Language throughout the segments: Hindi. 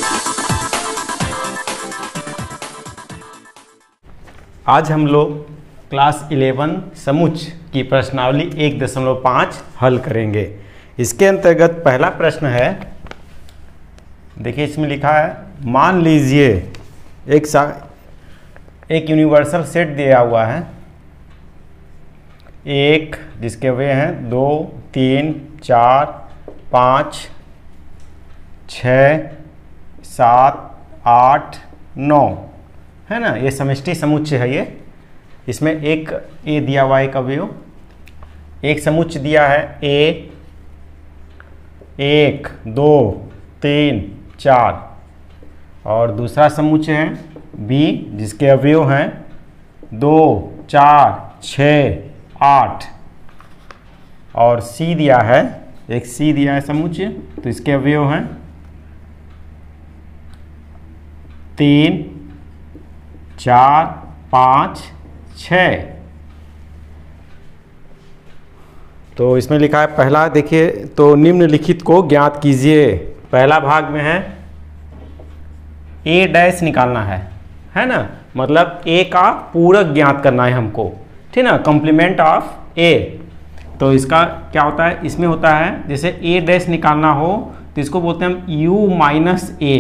आज हम लोग क्लास 11 समुच्च की प्रश्नावली 1.5 हल करेंगे। इसके अंतर्गत पहला प्रश्न है, देखिए इसमें लिखा है, मान लीजिए एक यूनिवर्सल सेट दिया हुआ है, एक जिसके वे हैं 2 3 4 5 6 7 8 9 है ना, ये समष्टि समुच्चय है। ये इसमें एक ए दिया हुआ है, एक अवयव, एक समुच्चय दिया है ए 1 2 3 4 और दूसरा समुच्चय है बी जिसके अवयव हैं 2 4 6 8 और सी दिया है, एक सी दिया है समुच्चय, तो इसके अवयव हैं 3 4 5 6। तो इसमें लिखा है पहला, देखिए तो निम्नलिखित को ज्ञात कीजिए। पहला भाग में है ए डैश निकालना है ना, मतलब ए का पूरक ज्ञात करना है हमको, ठीक ना, कॉम्प्लीमेंट ऑफ ए। तो इसका क्या होता है, इसमें होता है जैसे ए डैश निकालना हो तो इसको बोलते हैं हम यू माइनस ए।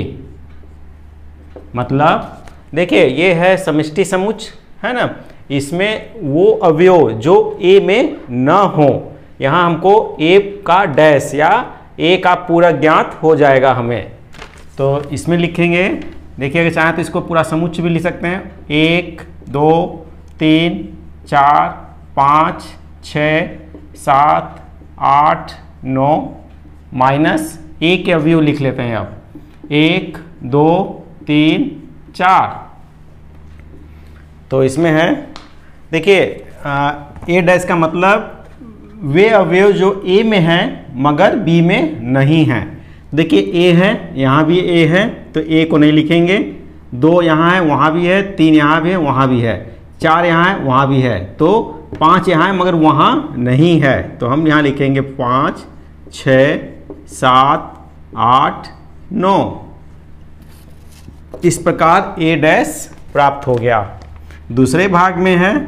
मतलब देखिए ये है समष्टि समुच्चय है ना, इसमें वो अवयव जो ए में न हो, यहाँ हमको ए का डैश या ए का पूरा ज्ञात हो जाएगा हमें। तो इसमें लिखेंगे, देखिए अगर चाहें तो इसको पूरा समुच्चय भी लिख सकते हैं, 1 2 3 4 5 6 7 8 9 माइनस ए के अवयव लिख लेते हैं। अब 1 2 3 4। तो इसमें है, देखिए ए डैश का मतलब वे अवयव जो ए में हैं मगर बी में नहीं हैं। देखिए ए है, यहाँ भी ए है तो ए को नहीं लिखेंगे, 2 यहाँ है वहाँ भी है, 3 यहाँ भी है वहाँ भी है, 4 यहाँ है वहाँ भी है, तो 5 यहाँ है मगर वहाँ नहीं है, तो हम यहाँ लिखेंगे 5 6 7 8 9। इस प्रकार ए डैश प्राप्त हो गया। दूसरे भाग में है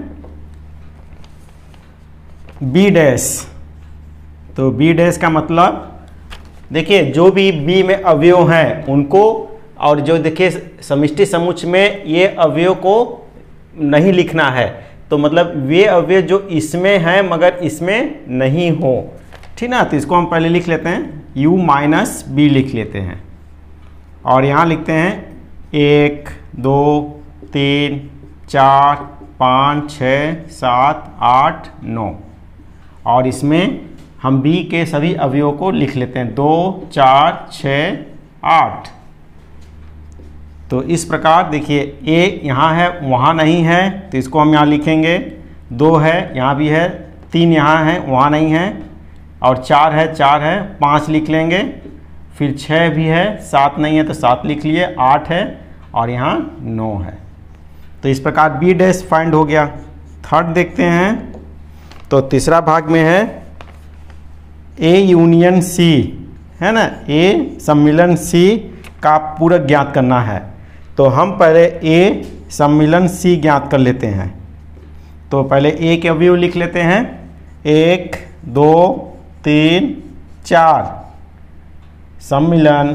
बी डैश। तो बी डैश का मतलब, देखिए जो भी बी में अवयव हैं उनको, और जो देखिए समष्टि समुच्चय में ये अवयव को नहीं लिखना है, तो मतलब वे अवयव जो इसमें हैं मगर इसमें नहीं हो, ठीक ना, तो इसको हम पहले लिख लेते हैं, u माइनस बी लिख लेते हैं और यहाँ लिखते हैं 1 2 3 4 5 6 7 8 9 और इसमें हम b के सभी अवयवों को लिख लेते हैं 2 4 6 8। तो इस प्रकार देखिए a यहाँ है वहाँ नहीं है, तो इसको हम यहाँ लिखेंगे, 2 है यहाँ भी है, 3 यहाँ है वहाँ नहीं है, और 4 है 5 लिख लेंगे, फिर 6 भी है, 7 नहीं है तो 7 लिख लिए, 8 है और यहाँ 9 है। तो इस प्रकार बी डैश फाइंड हो गया। थर्ड देखते हैं, तो तीसरा भाग में है ए यूनियन सी है ना, ए सम्मिलन सी का पूरक ज्ञात करना है। तो हम पहले ए सम्मिलन सी ज्ञात कर लेते हैं। तो पहले ए के अवयव लिख लेते हैं, 1 2 3 4 सम्मिलन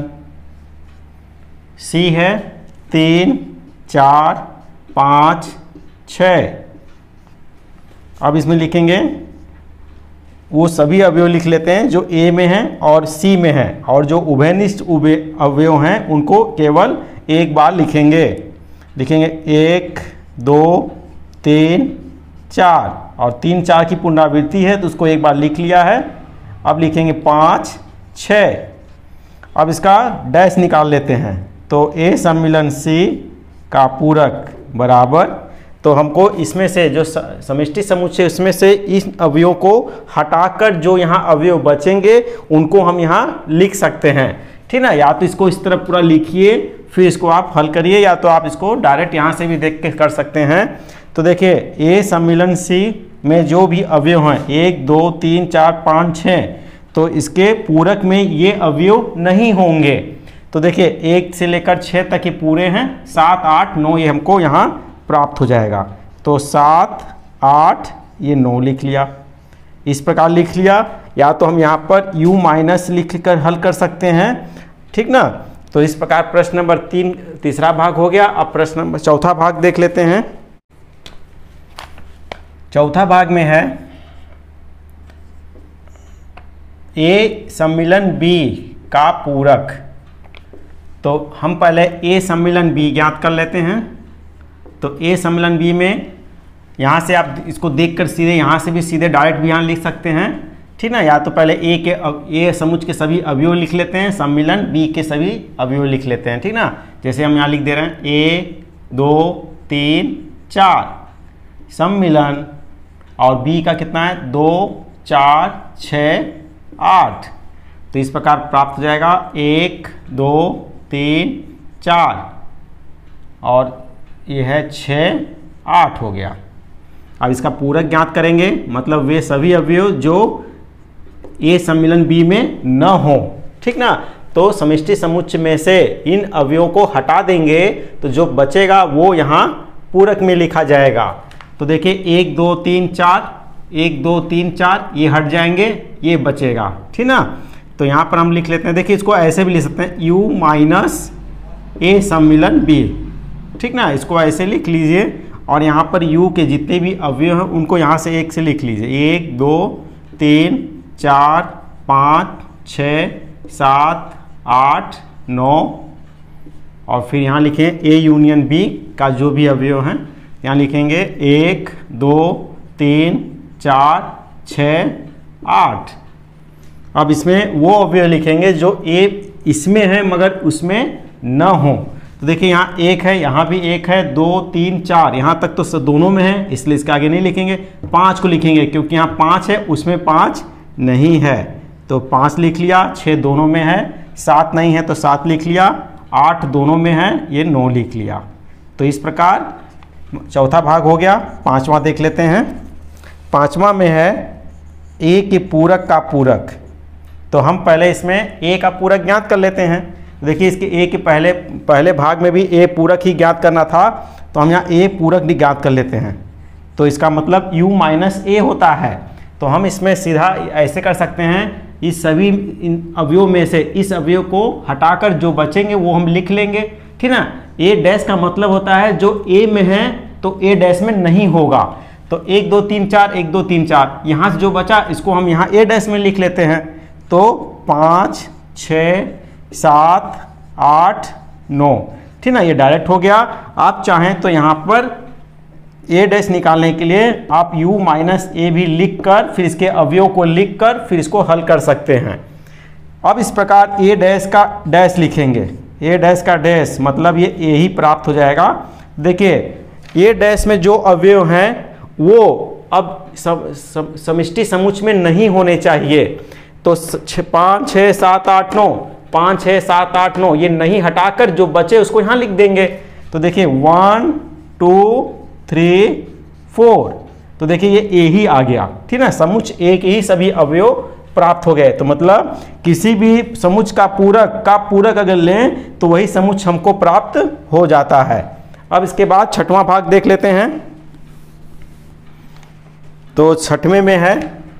सी है 3 4 5 6। अब इसमें लिखेंगे वो सभी अवयव लिख लेते हैं जो ए में हैं और सी में हैं, और जो उभयनिष्ठ अवयव हैं उनको केवल एक बार लिखेंगे। 1 2 3 4 और 3 4 की पुनरावृत्ति है तो उसको एक बार लिख लिया है। अब लिखेंगे 5 6। अब इसका डैश निकाल लेते हैं, तो ए सम्मिलन सी का पूरक बराबर, तो हमको इसमें से जो समष्टि समुच्चय उसमें से इस अवयव को हटाकर जो यहाँ अवयव बचेंगे उनको हम यहाँ लिख सकते हैं, ठीक ना। या तो इसको इस तरह पूरा लिखिए फिर इसको आप हल करिए, या तो आप इसको डायरेक्ट यहाँ से भी देख के कर सकते हैं। तो देखिए ए सम्मिलन सी में जो भी अवयव हैं 1 2 3 4 5 6, तो इसके पूरक में ये अवयव नहीं होंगे। तो देखिए 1 से लेकर 6 तक ये पूरे हैं, 7 8 9 ये हमको यहाँ प्राप्त हो जाएगा। तो 7 8 ये 9 लिख लिया, इस प्रकार लिख लिया। या तो हम यहाँ पर u माइनस लिख कर हल कर सकते हैं, ठीक ना। तो इस प्रकार प्रश्न नंबर 3 तीसरा भाग हो गया। अब प्रश्न नंबर चौथा भाग देख लेते हैं। चौथा भाग में है A सम्मिलन B का पूरक। तो हम पहले A सम्मिलन B ज्ञात कर लेते हैं। तो A सम्मिलन B में यहाँ से आप इसको देखकर सीधे यहाँ से भी सीधे डायरेक्ट भी यहाँ लिख सकते हैं, ठीक ना। या तो पहले A समुच्चय के सभी अवयव लिख लेते हैं, सम्मिलन B के सभी अवयव लिख लेते हैं, ठीक ना। जैसे हम यहाँ लिख दे रहे हैं 1 2 3 4 सम्मिलन, और B का कितना है 2 4 6 8। तो इस प्रकार प्राप्त हो जाएगा 1 2 3 4 और ये है 6 8 हो गया। अब इसका पूरक ज्ञात करेंगे, मतलब वे सभी अवयव जो A सम्मिलन B में न हो, ठीक ना। तो समष्टि समुच्चय में से इन अवयवों को हटा देंगे तो जो बचेगा वो यहाँ पूरक में लिखा जाएगा। तो देखिए 1 2 3 4 1 2 3 4 ये हट जाएंगे, ये बचेगा, ठीक ना। तो यहाँ पर हम लिख लेते हैं, देखिए इसको ऐसे भी लिख सकते हैं u माइनस A सम्मिलन B, ठीक ना। इसको ऐसे लिख लीजिए और यहाँ पर u के जितने भी अवयव हैं उनको यहाँ से 1 से लिख लीजिए। 1 2 3 4 5 6 7 8 9 और फिर यहाँ लिखें A यूनियन B का जो भी अवयव हैं यहाँ लिखेंगे 1 2 3 4 6 8। अब इसमें वो अवयव लिखेंगे जो A इसमें है मगर उसमें न हो। तो देखिए यहाँ 1 है, यहाँ भी 1 है, 2 3 4 यहाँ तक तो दोनों में है, इसलिए इसके आगे नहीं लिखेंगे। 5 को लिखेंगे क्योंकि यहाँ 5 है, उसमें 5 नहीं है, तो 5 लिख लिया। 6 दोनों में है, 7 नहीं है तो 7 लिख लिया। 8 दोनों में है, ये 9 लिख लिया। तो इस प्रकार चौथा भाग हो गया। पांचवा देख लेते हैं। पांचवा में है A के पूरक का पूरक। तो हम पहले इसमें A का पूरक ज्ञात कर लेते हैं। देखिए इसके A के पहले भाग में भी A पूरक ही ज्ञात करना था, तो हम यहाँ A पूरक भी ज्ञात कर लेते हैं। तो इसका मतलब u माइनस A होता है। तो हम इसमें सीधा ऐसे कर सकते हैं, इस सभी इन अवयव में से इस अवयव को हटाकर जो बचेंगे वो हम लिख लेंगे, ठीक ना। A डैश का मतलब होता है जो A में है तो A डैश में नहीं होगा। तो 1 2 3 4 1 2 3 4 यहाँ से जो बचा इसको हम यहाँ A डैश में लिख लेते हैं। तो 5 6 7 8 9, ठीक ना, ये डायरेक्ट हो गया। आप चाहें तो यहाँ पर A डैश निकालने के लिए आप u माइनस A भी लिख कर फिर इसके अवयव को लिख कर फिर इसको हल कर सकते हैं। अब इस प्रकार A डैश का डैश लिखेंगे। A डैश का डैश मतलब ये A ही प्राप्त हो जाएगा। देखिए A डैश में जो अवयव हैं वो अब समष्टि समुच्चय में नहीं होने चाहिए। तो 5 6 7 8 9 5 6 7 8 9 ये नहीं हटाकर जो बचे उसको यहाँ लिख देंगे। तो देखिए 1 2 3 4, तो देखिए ये A ही आ गया, ठीक ना। समुच्चय A के ही सभी अवयव प्राप्त हो गए। तो मतलब किसी भी समुच्चय का पूरक अगर लें तो वही समुच्चय हमको प्राप्त हो जाता है। अब इसके बाद छठवां भाग देख लेते हैं। तो छठवें में है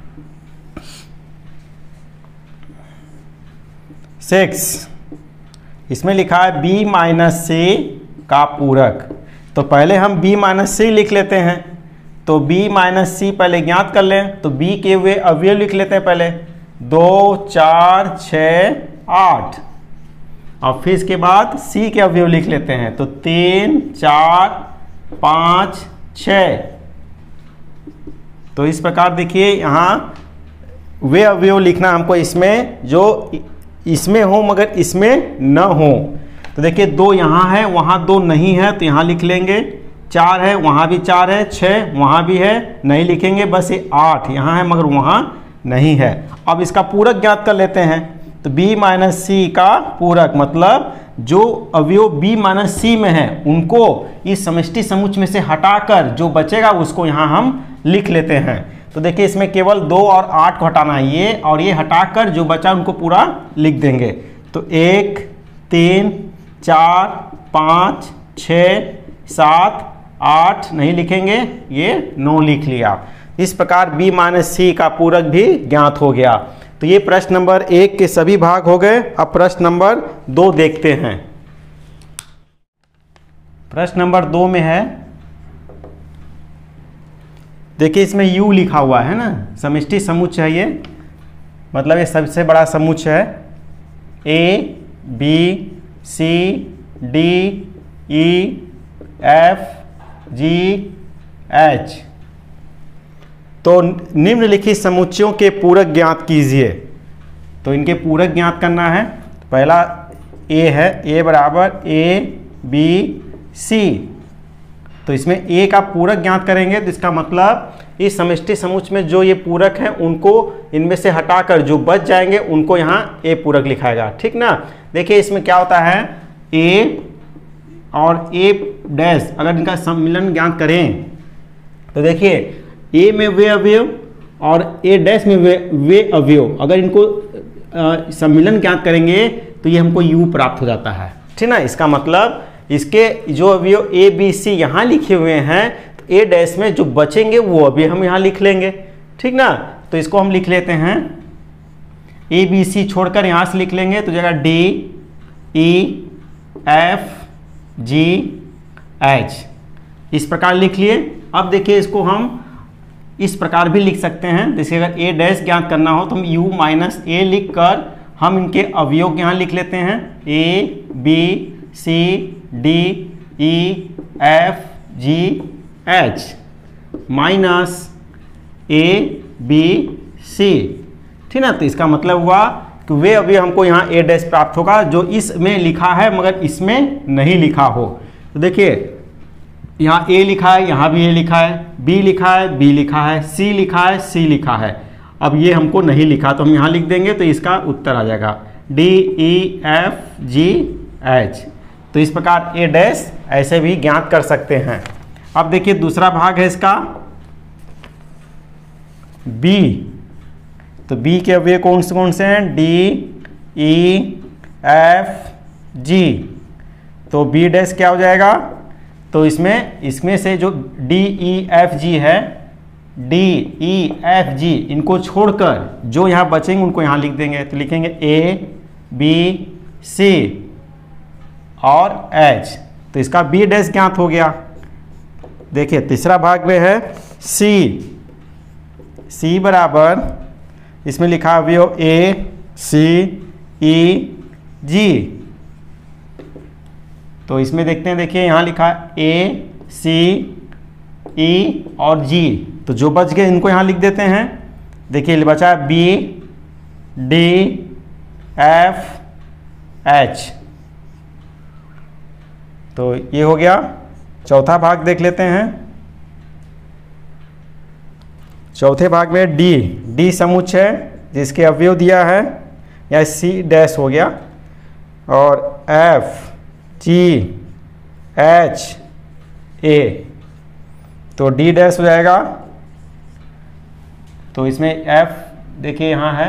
6। इसमें लिखा है B माइनस C का पूरक। तो पहले हम B माइनस C लिख लेते हैं। तो B माइनस C पहले ज्ञात कर लें। तो B के वे अवयव लिख लेते हैं पहले 2 4 6 8 और फिर इसके बाद C के अवयव लिख लेते हैं। तो 3 4 5 6। तो इस प्रकार देखिए यहाँ वे अवयव लिखना हमको इसमें जो इसमें हो मगर इसमें न हो। तो देखिए 2 यहाँ है वहाँ 2 नहीं है तो यहाँ लिख लेंगे। 4 है वहाँ भी 4 है, 6 वहाँ भी है नहीं लिखेंगे, बस ये 8 यहाँ है मगर वहाँ नहीं है। अब इसका पूरक ज्ञात कर लेते हैं। तो B माइनस C का पूरक मतलब जो अवयव B माइनस C में है उनको इस समष्टि समुच्चय में से हटाकर जो बचेगा उसको यहाँ हम लिख लेते हैं। तो देखिए इसमें केवल 2 और 8 को हटाना है, ये और ये हटाकर जो बचा उनको पूरा लिख देंगे। तो 1 3 4 5 6 7 8 नहीं लिखेंगे, ये 9 लिख लिया। इस प्रकार b माइनस सी का पूरक भी ज्ञात हो गया। तो ये प्रश्न नंबर 1 के सभी भाग हो गए। अब प्रश्न नंबर 2 देखते हैं। प्रश्न नंबर 2 में है, देखिए इसमें u लिखा हुआ है ना, समष्टि समुच्चय है ये, मतलब ये सबसे बड़ा समुच्चय है। a b c d e f g h। तो निम्नलिखित समुच्चयों के पूरक ज्ञात कीजिए। तो इनके पूरक ज्ञात करना है। पहला a है, a बराबर a b c। तो इसमें a का पूरक ज्ञात करेंगे, तो इसका मतलब इस समष्टि समुच्चय में जो ये पूरक हैं उनको इनमें से हटाकर जो बच जाएंगे उनको यहाँ a पूरक लिखाएगा, ठीक ना। देखिए इसमें क्या होता है, a और a डैश अगर इनका सम्मिलन ज्ञात करें तो देखिए a में वे अवयव और a डैश में वे अवयव अगर इनको सम्मिलन ज्ञात करेंगे तो ये हमको u प्राप्त हो जाता है, ठीक ना। इसका मतलब इसके जो अवयव a b c यहाँ लिखे हुए हैं तो a डैश में जो बचेंगे वो अभी हम यहाँ लिख लेंगे, ठीक ना। तो इसको हम लिख लेते हैं, a b c छोड़कर यहाँ से लिख लेंगे तो जगह d e f g h इस प्रकार लिख लिए। अब देखिए इसको हम इस प्रकार भी लिख सकते हैं, जैसे अगर a डैश ज्ञात करना हो तो हम u माइनस a लिख कर हम इनके अवयव यहाँ लिख लेते हैं, a b c d e f g h minus a b c, ठीक ना। तो इसका मतलब हुआ कि वे अवयव हमको यहाँ a डैश प्राप्त होगा जो इसमें लिखा है मगर इसमें नहीं लिखा हो। तो देखिए यहाँ a लिखा है, यहाँ भी a लिखा है, b लिखा है, b लिखा है, c लिखा है, c लिखा है। अब ये हमको नहीं लिखा तो हम यहाँ लिख देंगे तो इसका उत्तर आ जाएगा d e f g h। तो इस प्रकार a डैश ऐसे भी ज्ञात कर सकते हैं। अब देखिए दूसरा भाग है इसका b। तो b के अवयव कौन से हैं, d e f g। तो b डैश क्या हो जाएगा, तो इसमें से जो d e f g है, d e f g इनको छोड़कर जो यहाँ बचेंगे उनको यहाँ लिख देंगे। तो लिखेंगे a b c और h। तो इसका b डैश ज्ञात हो गया। देखिए तीसरा भाग में है c। c बराबर इसमें लिखा अवयव a c e g। तो इसमें देखते हैं, देखिए यहाँ लिखा a c e और g। तो जो बच गए इनको यहाँ लिख देते हैं। देखिए बचा b d f h। तो ये हो गया। चौथा भाग देख लेते हैं। चौथे भाग में d समुच्चय है जिसके अवयव दिया है, या c डैश हो गया, और f g h a। तो d डैश हो जाएगा। तो इसमें f देखिए यहाँ है,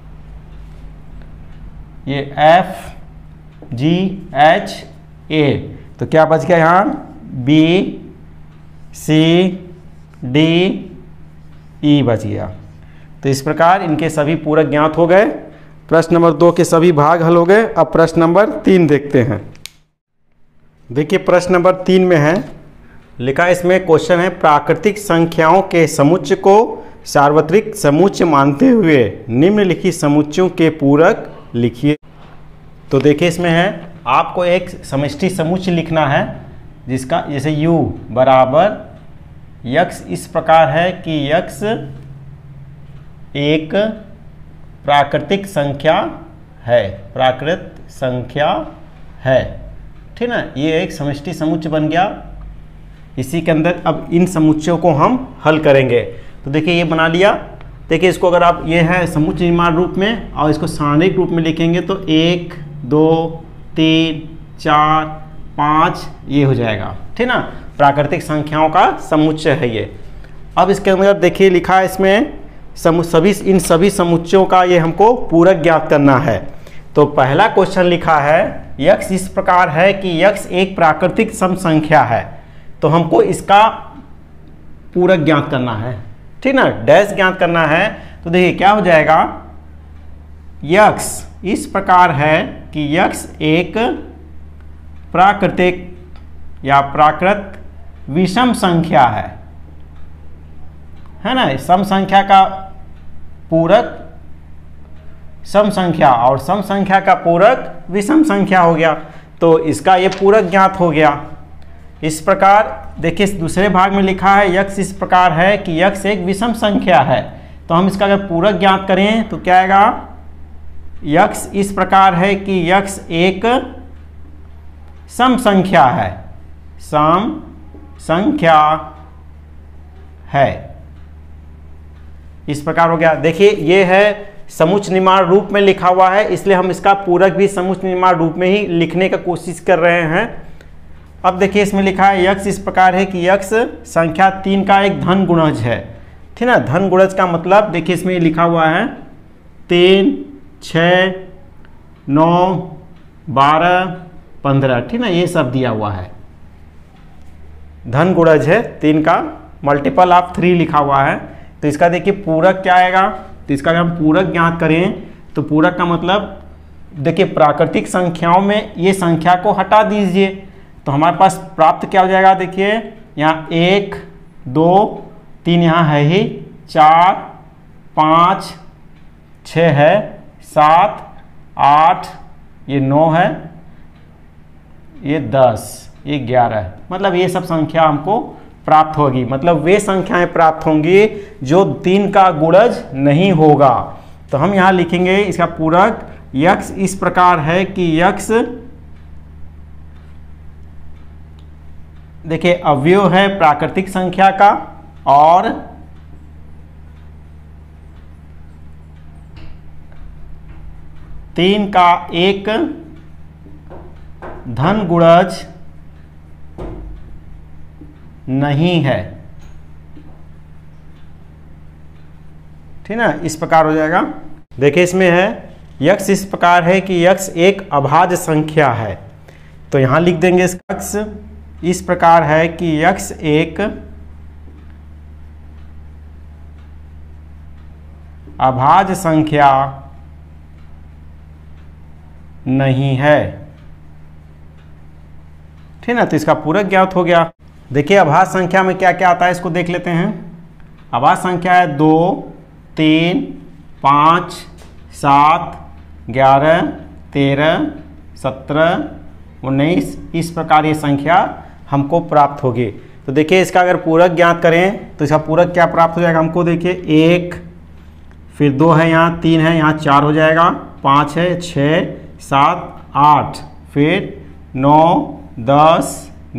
ये f g h a। तो क्या बच गया यहाँ, b c d e बच गया। तो इस प्रकार इनके सभी पूरक ज्ञात हो गए। प्रश्न नंबर 2 के सभी भाग हल हो गए। अब प्रश्न नंबर 3 देखते हैं। देखिए प्रश्न नंबर 3 में है लिखा, इसमें क्वेश्चन है, प्राकृतिक संख्याओं के समुच्चय को सार्वत्रिक समुच्चय मानते हुए निम्नलिखित समुच्चयों के पूरक लिखिए। तो देखिए इसमें है, आपको एक समष्टि समुच्चय लिखना है जिसका जैसे u बराबर x इस प्रकार है कि x एक प्राकृतिक संख्या है, प्राकृत संख्या है, ठीक ना। ये एक समष्टि समुच्चय बन गया। इसी के अंदर अब इन समुच्चयों को हम हल करेंगे। तो देखिए ये बना लिया। देखिए इसको अगर आप, ये है समुच्चय निर्माण रूप में और इसको सारणिक रूप में लिखेंगे तो 1 2 3 4 5 ये हो जाएगा, ठीक ना। प्राकृतिक संख्याओं का समुच्चय है ये। अब इसके अंदर देखिए लिखा है, इसमें इन सभी समुच्चयों का ये हमको पूरक ज्ञात करना है। तो पहला क्वेश्चन लिखा है यक्स इस प्रकार है कि यक्स एक प्राकृतिक सम संख्या है, तो हमको इसका पूरक ज्ञात करना है, ठीक ना, डैश ज्ञात करना है। तो देखिए क्या हो जाएगा, यक्स इस प्रकार है कि यक्स एक प्राकृतिक या प्राकृत विषम संख्या है ना। सम संख्या का पूरक सम संख्या और सम संख्या का पूरक विषम संख्या हो गया, तो इसका ये पूरक ज्ञात हो गया। इस प्रकार देखिए दूसरे भाग में लिखा है यक्स इस प्रकार है कि यक्स एक विषम संख्या है, तो हम इसका अगर पूरक ज्ञात करें तो क्या आएगा, यक्स इस प्रकार है कि यक्स एक सम संख्या है, सम संख्या है। इस प्रकार हो गया। देखिए ये है समुच्चय निर्माण रूप में लिखा हुआ है, इसलिए हम इसका पूरक भी समुच्चय निर्माण रूप में ही लिखने का कोशिश कर रहे हैं। अब देखिए इसमें लिखा है यक्स इस प्रकार है कि यक्स संख्या 3 का एक धन गुणज है, ठीक ना। धन गुणज का मतलब देखिए इसमें लिखा हुआ है 3, 6, 9, 12, 15, ठीक ना, ये सब दिया हुआ है। धन गुणज है 3 का, मल्टीपल ऑफ 3 लिखा हुआ है। तो इसका देखिए पूरक क्या आएगा, तो इसका अगर हम पूरक ज्ञात करें तो पूरक का मतलब देखिए प्राकृतिक संख्याओं में ये संख्या को हटा दीजिए, तो हमारे पास प्राप्त क्या हो जाएगा, देखिए यहाँ 1, 2, 3 यहाँ है ही, 4, 5, 6 है, 7, 8, ये 9 है, ये 10, ये 11 है। मतलब ये सब संख्या हमको प्राप्त होगी, मतलब वे संख्याएं प्राप्त होंगी जो 3 का गुणज नहीं होगा। तो हम यहाँ लिखेंगे इसका पूरक यक्स इस प्रकार है कि यक्स देखिए अवयव है प्राकृतिक संख्या का और तीन का एक धन गुणज नहीं है, ठीक ना। इस प्रकार हो जाएगा। देखिए इसमें है यक्स इस प्रकार है कि यक्स एक अभाज्य संख्या है, तो यहां लिख देंगे यक्स इस प्रकार है कि यक्स एक अभाज्य संख्या नहीं है, ठीक ना। तो इसका पूरक ज्ञात हो गया। देखिए अभाज्य संख्या में क्या क्या आता है इसको देख लेते हैं। अभाज्य संख्या है 2, 3, 5, 7, 11, 13, 17, 19, इस प्रकार ये संख्या हमको प्राप्त होगी। तो देखिए इसका अगर पूरक ज्ञात करें तो इसका पूरक क्या प्राप्त हो जाएगा हमको, देखिए 1, फिर 2 है यहाँ, 3 है यहाँ, 4 हो जाएगा, 5 है, 6, 7, 8, फिर 9, 10,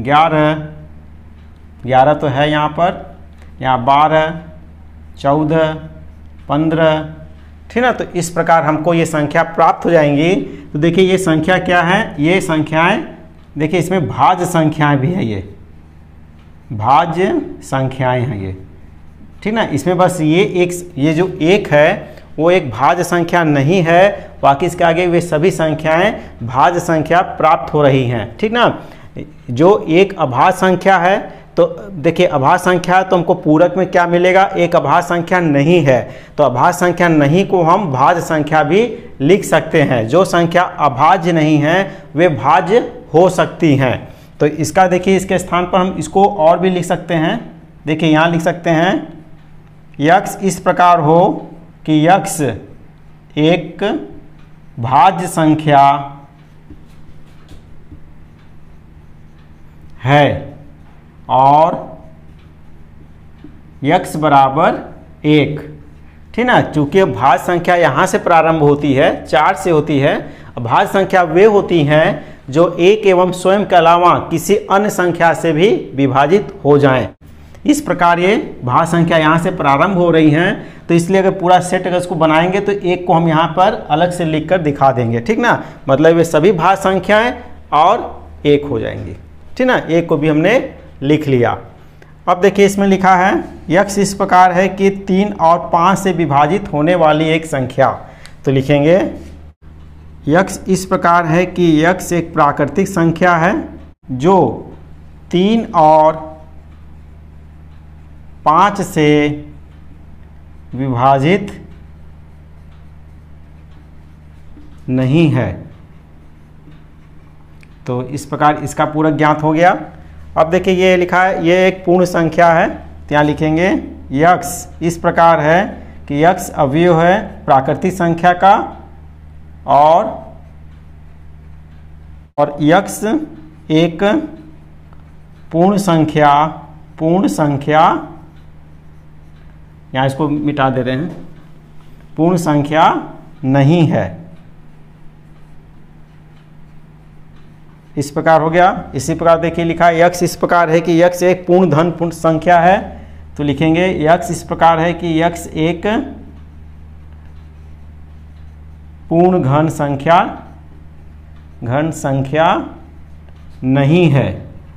11 तो है यहाँ पर, यहाँ 12, 14, 15, ठीक ना। तो इस प्रकार हमको ये संख्या प्राप्त हो जाएंगी। तो देखिए ये संख्या क्या है, ये संख्याएं देखिए इसमें भाज्य संख्याएं भी है, ये भाज्य संख्याएं हैं ये, ठीक ना। इसमें बस ये जो एक है वो एक भाज्य संख्या नहीं है, बाकी इसके आगे वे सभी संख्याएं भाज्य संख्या प्राप्त हो रही हैं, ठीक ना। जो एक अभाज्य संख्या है तो देखिए अभाज्य संख्या तो हमको पूरक में क्या मिलेगा, एक अभाज्य संख्या नहीं है, तो अभाज्य संख्या नहीं को हम भाज्य संख्या भी लिख सकते हैं। जो संख्या अभाज्य नहीं है वे भाज्य हो सकती हैं। तो इसका देखिए इसके स्थान पर हम इसको और भी लिख सकते हैं। देखिए यहाँ लिख सकते हैं यक्स इस प्रकार हो कि यक्स एक भाज्य संख्या है और यक्स बराबर 1, ठीक ना। चूंकि भाज्य संख्या यहाँ से प्रारंभ होती है, 4 से होती है। भाज्य संख्या वे होती हैं जो 1 एवं स्वयं के अलावा किसी अन्य संख्या से भी विभाजित हो जाएं। इस प्रकार ये भाज्य संख्या यहाँ से प्रारंभ हो रही हैं, तो इसलिए अगर पूरा सेट अगर इसको बनाएंगे तो 1 को हम यहाँ पर अलग से लिखकर दिखा देंगे, ठीक ना। मतलब ये सभी भाज्य संख्याएं और 1 हो जाएंगी, ठीक ना। 1 को भी हमने लिख लिया। अब देखिए इसमें लिखा है यक्स इस प्रकार है कि 3 और 5 से विभाजित होने वाली एक संख्या, तो लिखेंगे यक्स इस प्रकार है कि यक्स एक प्राकृतिक संख्या है जो 3 और 5 से विभाजित नहीं है। तो इस प्रकार इसका पूरक ज्ञात हो गया। अब देखिए ये लिखा है, ये एक पूर्ण संख्या है, तो यहाँ लिखेंगे यक्स इस प्रकार है कि यक्स अवयव है प्राकृतिक संख्या का और यक्स एक पूर्ण संख्या यहाँ इसको मिटा दे रहे हैं, पूर्ण संख्या नहीं है। इस प्रकार हो गया। इसी प्रकार देखिए लिखा है यक्स इस प्रकार है कि यक्स एक पूर्ण संख्या है, तो लिखेंगे यक्स इस प्रकार है कि यक्स एक पूर्ण घन संख्या नहीं है।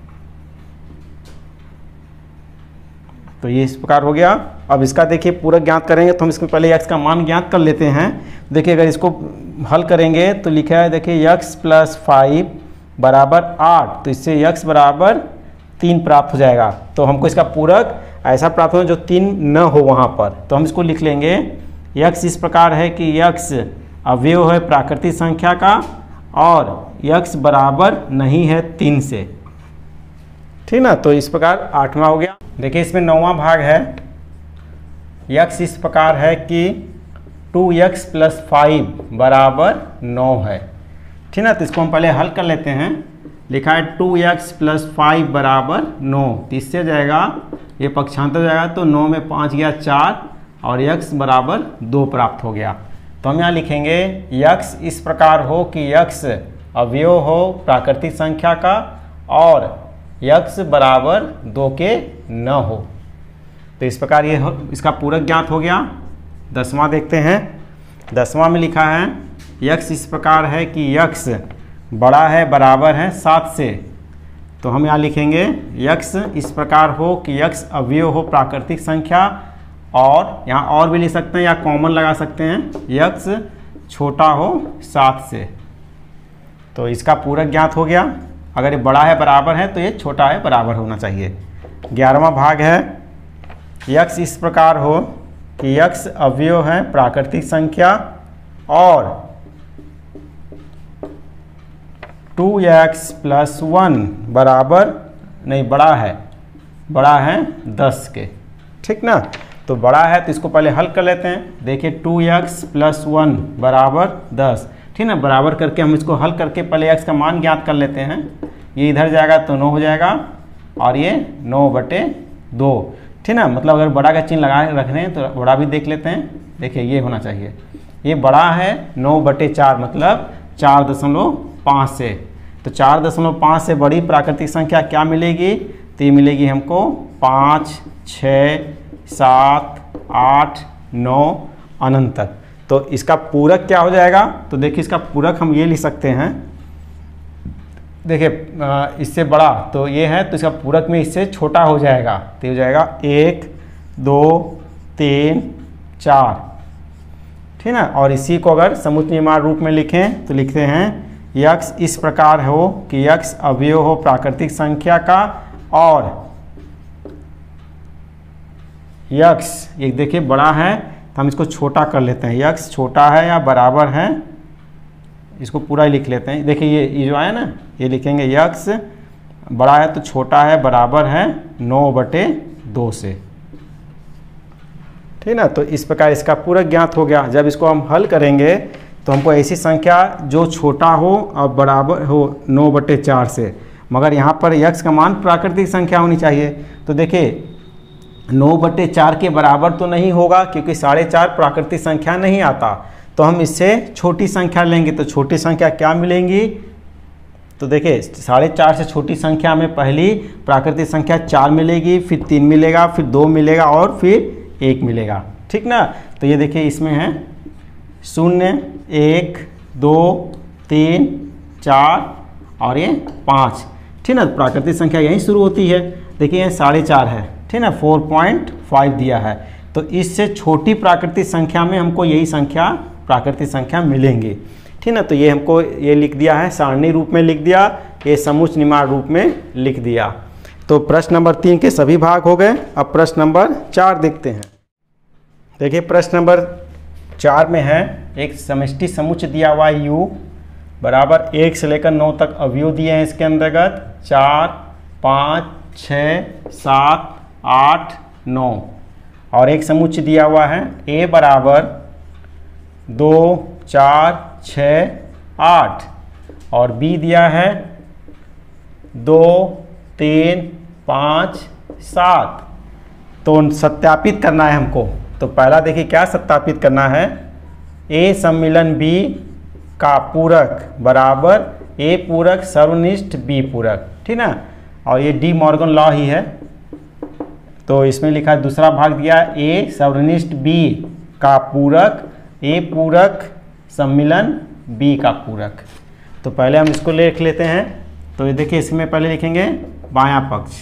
तो ये इस प्रकार हो गया। अब इसका देखिए पूरक ज्ञात करेंगे, तो हम इसमें पहले यक्स का मान ज्ञात कर लेते हैं। देखिए अगर इसको हल करेंगे तो लिखा है, देखिए यक्स प्लस 5 बराबर 8, तो इससे यक्स बराबर 3 प्राप्त हो जाएगा। तो हमको इसका पूरक ऐसा प्राप्त हो जो 3 न हो वहाँ पर, तो हम इसको लिख लेंगे यक्स इस प्रकार है कि यक्स अवयव है प्राकृतिक संख्या का और यक्स बराबर नहीं है 3 से। ठीक ना, तो इस प्रकार 8वां हो गया। देखिए इसमें 9वां भाग है, यक्स इस प्रकार है कि 2x प्लस 5 बराबर 9 है। ठीक ना, तो इसको हम पहले हल कर लेते हैं। लिखा है 2x प्लस 5 बराबर 9, तो इससे जाएगा ये पक्षांतर जाएगा, तो 9 में 5 गया 4 और x बराबर 2 प्राप्त हो गया। तो हम यहाँ लिखेंगे यक्स इस प्रकार हो कि यक्स अवयव हो प्राकृतिक संख्या का और यक्स बराबर 2 के न हो। तो इस प्रकार ये इसका पूरक ज्ञात हो गया। 10वां देखते हैं। 10वां में लिखा है यक्स इस प्रकार है कि यक्स बड़ा है बराबर है 7 से, तो हम यहाँ लिखेंगे यक्स इस प्रकार हो कि यक्स अवयव हो प्राकृतिक संख्या और यहाँ और भी लिख सकते हैं या कॉमन लगा सकते हैं, यक्स छोटा हो 7 से। तो इसका पूरक ज्ञात हो गया। अगर ये बड़ा है बराबर है तो ये छोटा है बराबर होना चाहिए। 11वां भाग है, यक्स इस प्रकार हो कि यक्स अवयव है प्राकृतिक संख्या और 2x प्लस 1 बराबर नहीं बड़ा है 10 के। ठीक ना, तो बड़ा है तो इसको पहले हल कर लेते हैं। देखिए 2x प्लस 1 बराबर 10। ठीक ना, बराबर करके हम इसको हल करके पहले x का मान ज्ञात कर लेते हैं। ये इधर जाएगा तो 9 हो जाएगा और ये 9/2। ठीक ना, मतलब अगर बड़ा का चिन्ह लगा रख रहे हैं तो बड़ा भी देख लेते हैं। देखिए ये होना चाहिए, ये बड़ा है 9/4 मतलब 4.5 से। तो 4.5 से बड़ी प्राकृतिक संख्या क्या मिलेगी? तो ये मिलेगी हमको 5, 6, 7, 8, 9 अनंत तक। तो इसका पूरक क्या हो जाएगा? तो देखिए इसका पूरक हम ये लिख सकते हैं। देखिए इससे बड़ा तो ये है, तो इसका पूरक में इससे छोटा हो जाएगा, तो हो जाएगा 1, 2, 3, 4। ठीक ना, और इसी को अगर समुच्चय निर्माण रूप में लिखें तो लिखते हैं यक्स इस प्रकार हो कि यक्स अवयव हो प्राकृतिक संख्या का और यक्स एक देखिए बड़ा है तो हम इसको छोटा कर लेते हैं। यक्स छोटा है या बराबर है, इसको पूरा ही लिख लेते हैं। देखिए ये जो आया ना, ये लिखेंगे यक्स बड़ा है तो छोटा है बराबर है 9/2 से। ठीक ना, तो इस प्रकार इसका पूरा ज्ञात हो गया। जब इसको हम हल करेंगे तो हमको ऐसी संख्या जो छोटा हो और बराबर हो 9/4 से, मगर यहाँ पर यक्स का मान प्राकृतिक संख्या होनी चाहिए। तो देखिए 9/4 के बराबर तो नहीं होगा क्योंकि 4.5 प्राकृतिक संख्या नहीं आता, तो हम इससे छोटी संख्या लेंगे। तो छोटी संख्या क्या मिलेंगी? तो देखिए 4.5 से छोटी संख्या में पहली प्राकृतिक संख्या 4 मिलेगी, फिर 3 मिलेगा, फिर 2 मिलेगा और फिर 1 मिलेगा। ठीक ना, तो ये देखिए इसमें है 0, 1, 2, 3, 4 और ये 5। ठीक ना, प्राकृतिक संख्या यहीं शुरू होती है। देखिए ये 4.5 है। ठीक ना, 4.5 दिया है, तो इससे छोटी प्राकृतिक संख्या में हमको यही संख्या प्राकृतिक संख्या मिलेंगी। ठीक ना। तो ये हमको ये लिख दिया है, सारणी रूप में लिख दिया, ये समुच्चय निर्माण रूप में लिख दिया। तो प्रश्न नंबर 3 के सभी भाग हो गए। अब प्रश्न नंबर 4 देखते हैं। देखिए प्रश्न नंबर 4 में है एक समष्टि समुच्चय दिया हुआ है U बराबर 1 से लेकर 9 तक अवयव दिए हैं इसके अंतर्गत 4, 5, 6, 7, 8, 9 और एक समुच्चय दिया हुआ है A बराबर 2, 4, 6, 8 और B दिया है 2, 3, 5, 7। तो सत्यापित करना है हमको। तो पहला देखिए क्या सत्यापित करना है, A सम्मिलन B का पूरक बराबर A पूरक सर्वनिष्ठ B पूरक, ठीक ना। और ये डी मॉर्गन लॉ ही है। तो इसमें लिखा है दूसरा भाग दिया A सर्वनिष्ठ B का पूरक A पूरक सम्मिलन B का पूरक। तो पहले हम इसको लिख लेते हैं। तो ये देखिए इसमें पहले लिखेंगे बायां पक्ष।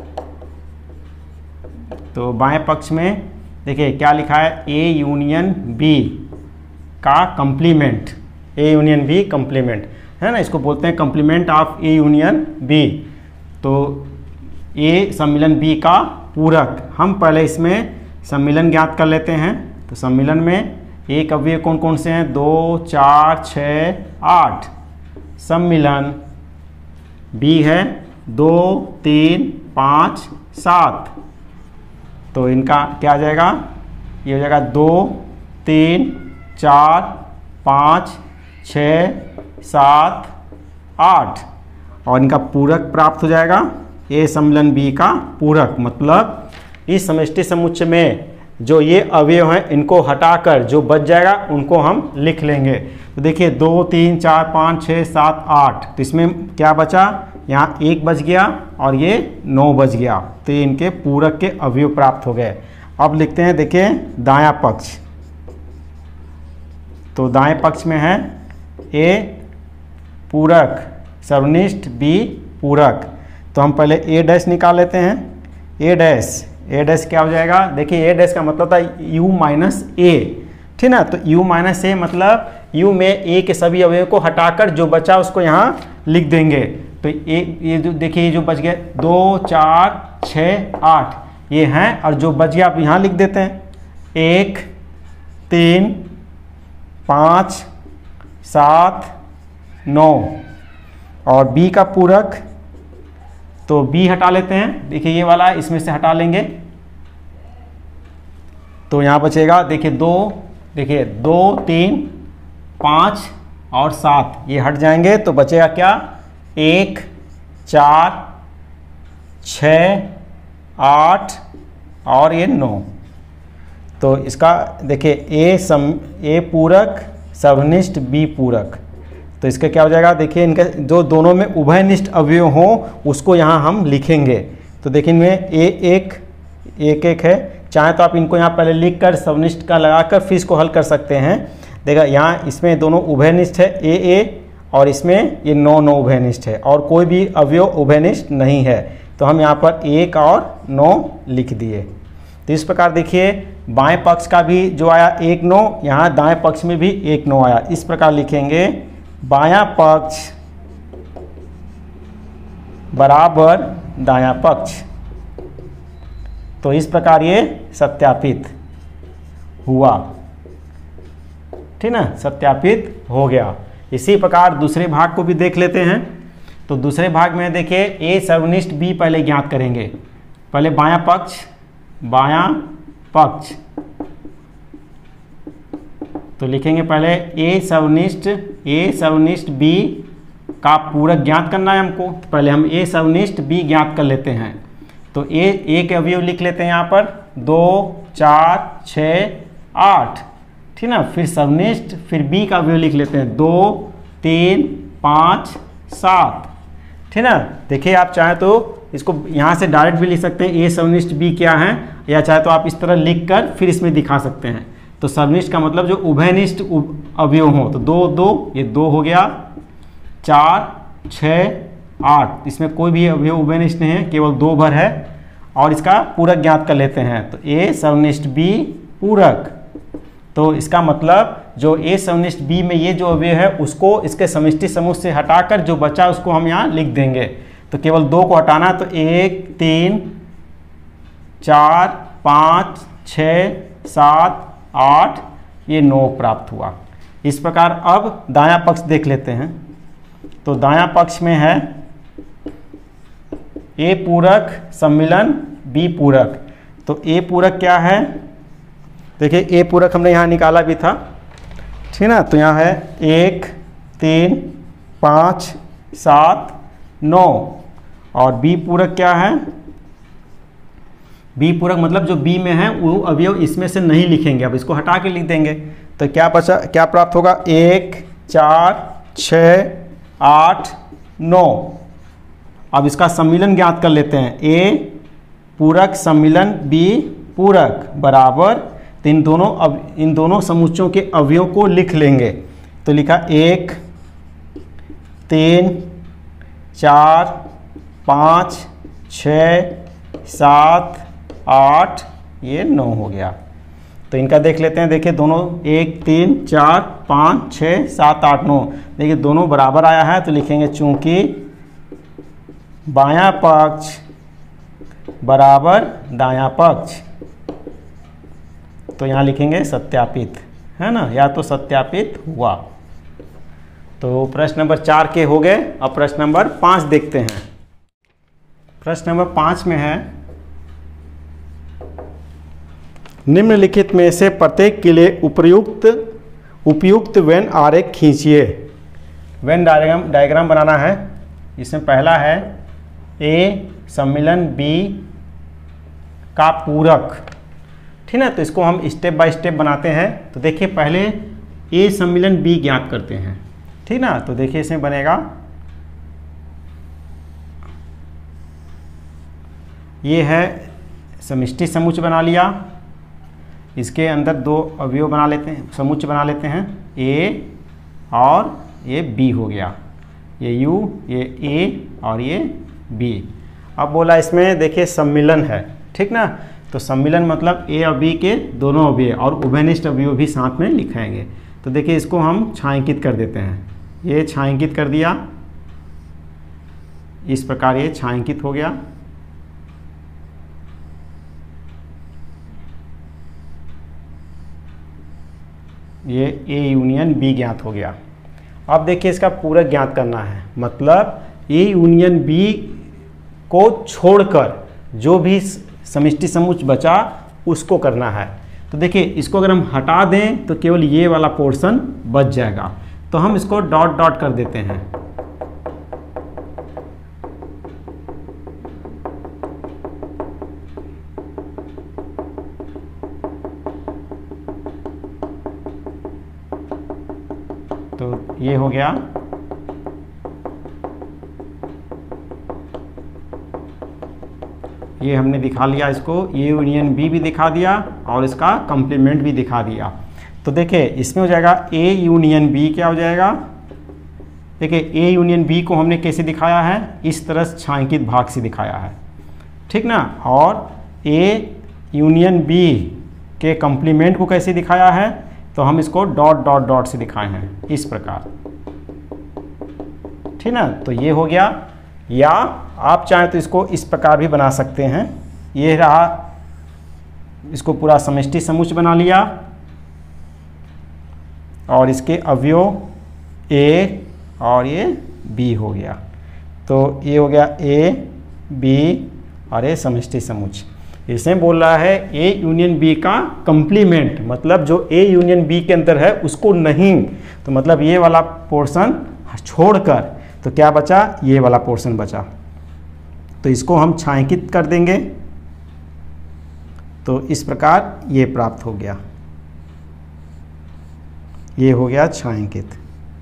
तो बाएं पक्ष में देखिए क्या लिखा है, A यूनियन B का complement, A union B complement है ना, इसको बोलते हैं complement of A union B। तो A सम्मिलन B का पूरक, हम पहले इसमें सम्मिलन ज्ञात कर लेते हैं। तो सम्मिलन में एक अवयव कौन कौन से हैं, 2, 4, 6, 8। सम्मिलन B है 2, 3, 5, 7। तो इनका क्या आ जाएगा, ये हो जाएगा 2, 3, 4, 5, 6, 7, 8 और इनका पूरक प्राप्त हो जाएगा A सम्मिलन B का पूरक। मतलब इस समष्टि समुच्चय में जो ये अवयव हैं इनको हटाकर जो बच जाएगा उनको हम लिख लेंगे। तो देखिए 2, 3, 4, 5, 6, 7, 8। तो इसमें क्या बचा, यहाँ 1 बच गया और ये 9 बच गया। तो ये इनके पूरक के अवयव प्राप्त हो गए। अब लिखते हैं देखिए दायां पक्ष। तो दाएं पक्ष में है A पूरक सर्वनिष्ठ B पूरक। तो हम पहले A डैश निकाल लेते हैं। A डैश क्या हो जाएगा, देखिए A डैश का मतलब था U माइनस A, ठीक ना। तो U माइनस A मतलब U में A के सभी अवयवों को हटाकर जो बचा उसको यहाँ लिख देंगे। तो ये जो देखिए ये जो बच गया 2, 4, 6, 8 ये हैं और जो बच गया आप यहाँ लिख देते हैं 1, 3, 5, 7, 9 और B का पूरक। तो B हटा लेते हैं, देखिए ये वाला इसमें से हटा लेंगे। तो यहाँ बचेगा देखिए 2, 3, 5 और 7 ये हट जाएंगे। तो बचेगा क्या, 1, 4, 6, 8 और ये 9। तो इसका देखिए A पूरक सर्वनिष्ठ B पूरक। तो इसका क्या हो जाएगा, देखिए इनका जो दोनों में उभयनिष्ठ अवयव हों उसको यहाँ हम लिखेंगे। तो देखिए इनमें एक है, चाहे तो आप इनको यहाँ पहले लिख कर सर्वनिष्ठ का लगाकर फिर इसको हल कर सकते हैं। देखा यहाँ इसमें दोनों उभयनिष्ठ है A और इसमें ये 9 उभयनिष्ठ है और कोई भी अवयव उभयनिष्ठ नहीं है। तो हम यहाँ पर 1 और 9 लिख दिए। तो इस प्रकार देखिए बाएं पक्ष का भी जो आया 1, 9, यहाँ दाएं पक्ष में भी 1, 9 आया। इस प्रकार लिखेंगे बायां पक्ष बराबर दायां पक्ष। तो इस प्रकार ये सत्यापित हुआ, ठीक ना, सत्यापित हो गया। इसी प्रकार दूसरे भाग को भी देख लेते हैं। तो दूसरे भाग में देखिए A सर्वनिष्ठ B पहले ज्ञात करेंगे। पहले बायां पक्ष तो लिखेंगे पहले A सर्वनिष्ठ B का पूरक ज्ञात करना है हमको। पहले हम A सर्वनिष्ठ B ज्ञात कर लेते हैं। तो A के अवयव लिख लेते हैं यहाँ पर 2, 4, 6, 8, ठीक ना। फिर सर्वनिष्ठ फिर B का अवयव लिख लेते हैं 2, 3, 5, 7, ठीक ना। देखिए आप चाहे तो इसको यहाँ से डायरेक्ट भी लिख सकते हैं A सर्वनिष्ठ B क्या है, या चाहे तो आप इस तरह लिख कर फिर इसमें दिखा सकते हैं। तो सर्वनिष्ठ का मतलब जो उभयनिष्ठ अवयव हो। तो 2, 2 ये 2 हो गया, 4, 6, 8 इसमें कोई भी अवयव उभयनिष्ठ नहीं है, केवल 2 भर है। और इसका पूरक ज्ञात कर लेते हैं। तो A सर्वनिष्ठ B पूरक। तो इसका मतलब जो ए समनिष्ठ बी में ये जो अवयव है उसको इसके समष्टि समूह से हटाकर जो बचा उसको हम यहाँ लिख देंगे। तो केवल 2 को हटाना, तो 1 3 4 5 6 7 8 ये 9 प्राप्त हुआ। इस प्रकार अब दायां पक्ष देख लेते हैं। तो दायां पक्ष में है ए पूरक सम्मिलन बी पूरक। तो ए पूरक क्या है, देखिए ए पूरक हमने यहाँ निकाला भी था, ठीक ना। तो यहाँ है 1 3 5 7 9 और बी पूरक क्या है, बी पूरक मतलब जो बी में है वो अवयव इसमें से नहीं लिखेंगे, अब इसको हटा के लिख देंगे। तो क्या बचा, क्या प्राप्त होगा, 1 4 6 8 9। अब इसका सम्मिलन ज्ञात कर लेते हैं, ए पूरक सम्मिलन बी पूरक बराबर, तो इन दोनों समुच्चयों के अवयवों को लिख लेंगे। तो लिखा 1 3 4 5 6 7 8 ये 9 हो गया। तो इनका देख लेते हैं, देखिए दोनों 1 3 4 5 6 7 8 9, देखिए दोनों बराबर आया है। तो लिखेंगे चूंकि बायां पक्ष बराबर दायां पक्ष, तो यहाँ लिखेंगे सत्यापित, है ना, या तो सत्यापित हुआ। तो प्रश्न नंबर 4 के हो गए। अब प्रश्न नंबर 5 देखते हैं। प्रश्न नंबर 5 में है, निम्नलिखित में से प्रत्येक के लिए उपयुक्त वेन आरेख खींचिए। वेन डायग्राम बनाना है। इसमें पहला है ए सम्मिलन बी का पूरक, ठीक ना। तो इसको हम स्टेप बाय स्टेप बनाते हैं। तो देखिए पहले ए सम्मिलन बी ज्ञात करते हैं, ठीक ना। तो देखिए इसमें बनेगा, ये है समष्टि समुच्चय बना लिया, इसके अंदर 2 अवयव बना लेते हैं, समुच्चय बना लेते हैं, ए और ये बी हो गया, ये यू, ये ए और ये बी। अब बोला इसमें देखिए सम्मिलन है, ठीक ना। तो सम्मिलन मतलब ए और बी के दोनों अवयव और उभयनिष्ठ अवयव भी साथ में लिखाएंगे। तो देखिए इसको हम छायांकित कर देते हैं, ये छायांकित कर दिया, इस प्रकार ये छायांकित हो गया। ये ए यूनियन बी ज्ञात हो गया। अब देखिए इसका पूरक ज्ञात करना है, मतलब ए यूनियन बी को छोड़कर जो भी समष्टि समुच्चय बचा उसको करना है। तो देखिए इसको अगर हम हटा दें तो केवल ये वाला पोर्शन बच जाएगा। तो हम इसको डॉट डॉट कर देते हैं। तो ये हो गया। ये हमने दिखा लिया इसको, ए यूनियन बी भी दिखा दिया और इसका कंप्लीमेंट भी दिखा दिया। तो देखिए इसमें हो जाएगा ए यूनियन बी, क्या हो जाएगा, देखिए ए यूनियन बी को हमने कैसे दिखाया है, इस तरह छायांकित भाग से दिखाया है, ठीक ना। और ए यूनियन बी के कंप्लीमेंट को कैसे दिखाया है, तो हम इसको डॉट डॉट डॉट से दिखाए हैं, इस प्रकार, ठीक ना। तो ये हो गया। या आप चाहें तो इसको इस प्रकार भी बना सकते हैं, ये रहा, इसको पूरा समष्टि समुच्चय बना लिया और इसके अवयव ए और ये बी हो गया। तो ये हो गया ए बी और ये समष्टि समुच्चय। इसमें बोल रहा है ए यूनियन बी का कंप्लीमेंट, मतलब जो ए यूनियन बी के अंदर है उसको नहीं, तो मतलब ये वाला पोर्शन छोड़कर तो क्या बचा, ये वाला पोर्शन बचा। तो इसको हम छायांकित कर देंगे। तो इस प्रकार ये प्राप्त हो गया, ये हो गया छायांकित।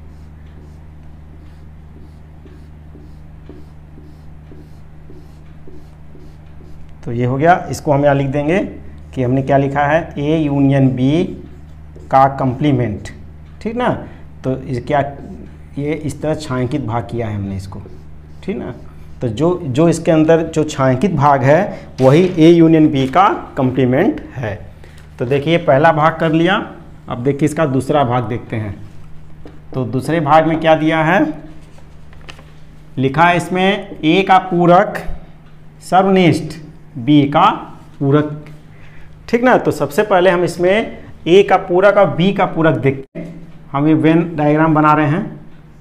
तो ये हो गया। इसको हम यहाँ लिख देंगे कि हमने क्या लिखा है, ए यूनियन बी का कंप्लीमेंट, ठीक ना। तो क्या ये इस तरह छायांकित भाग किया है हमने इसको, ठीक ना। तो जो इसके अंदर जो छायांकित भाग है वही ए यूनियन बी का कंप्लीमेंट है। तो देखिए पहला भाग कर लिया। अब देखिए इसका दूसरा भाग देखते हैं। तो दूसरे भाग में क्या दिया है, लिखा है इसमें ए का पूरक सर्वनिष्ठ बी का पूरक, ठीक ना। तो सबसे पहले हम इसमें ए का पूरक और बी का पूरक देखते हैं। हम ये वेन डायग्राम बना रहे हैं।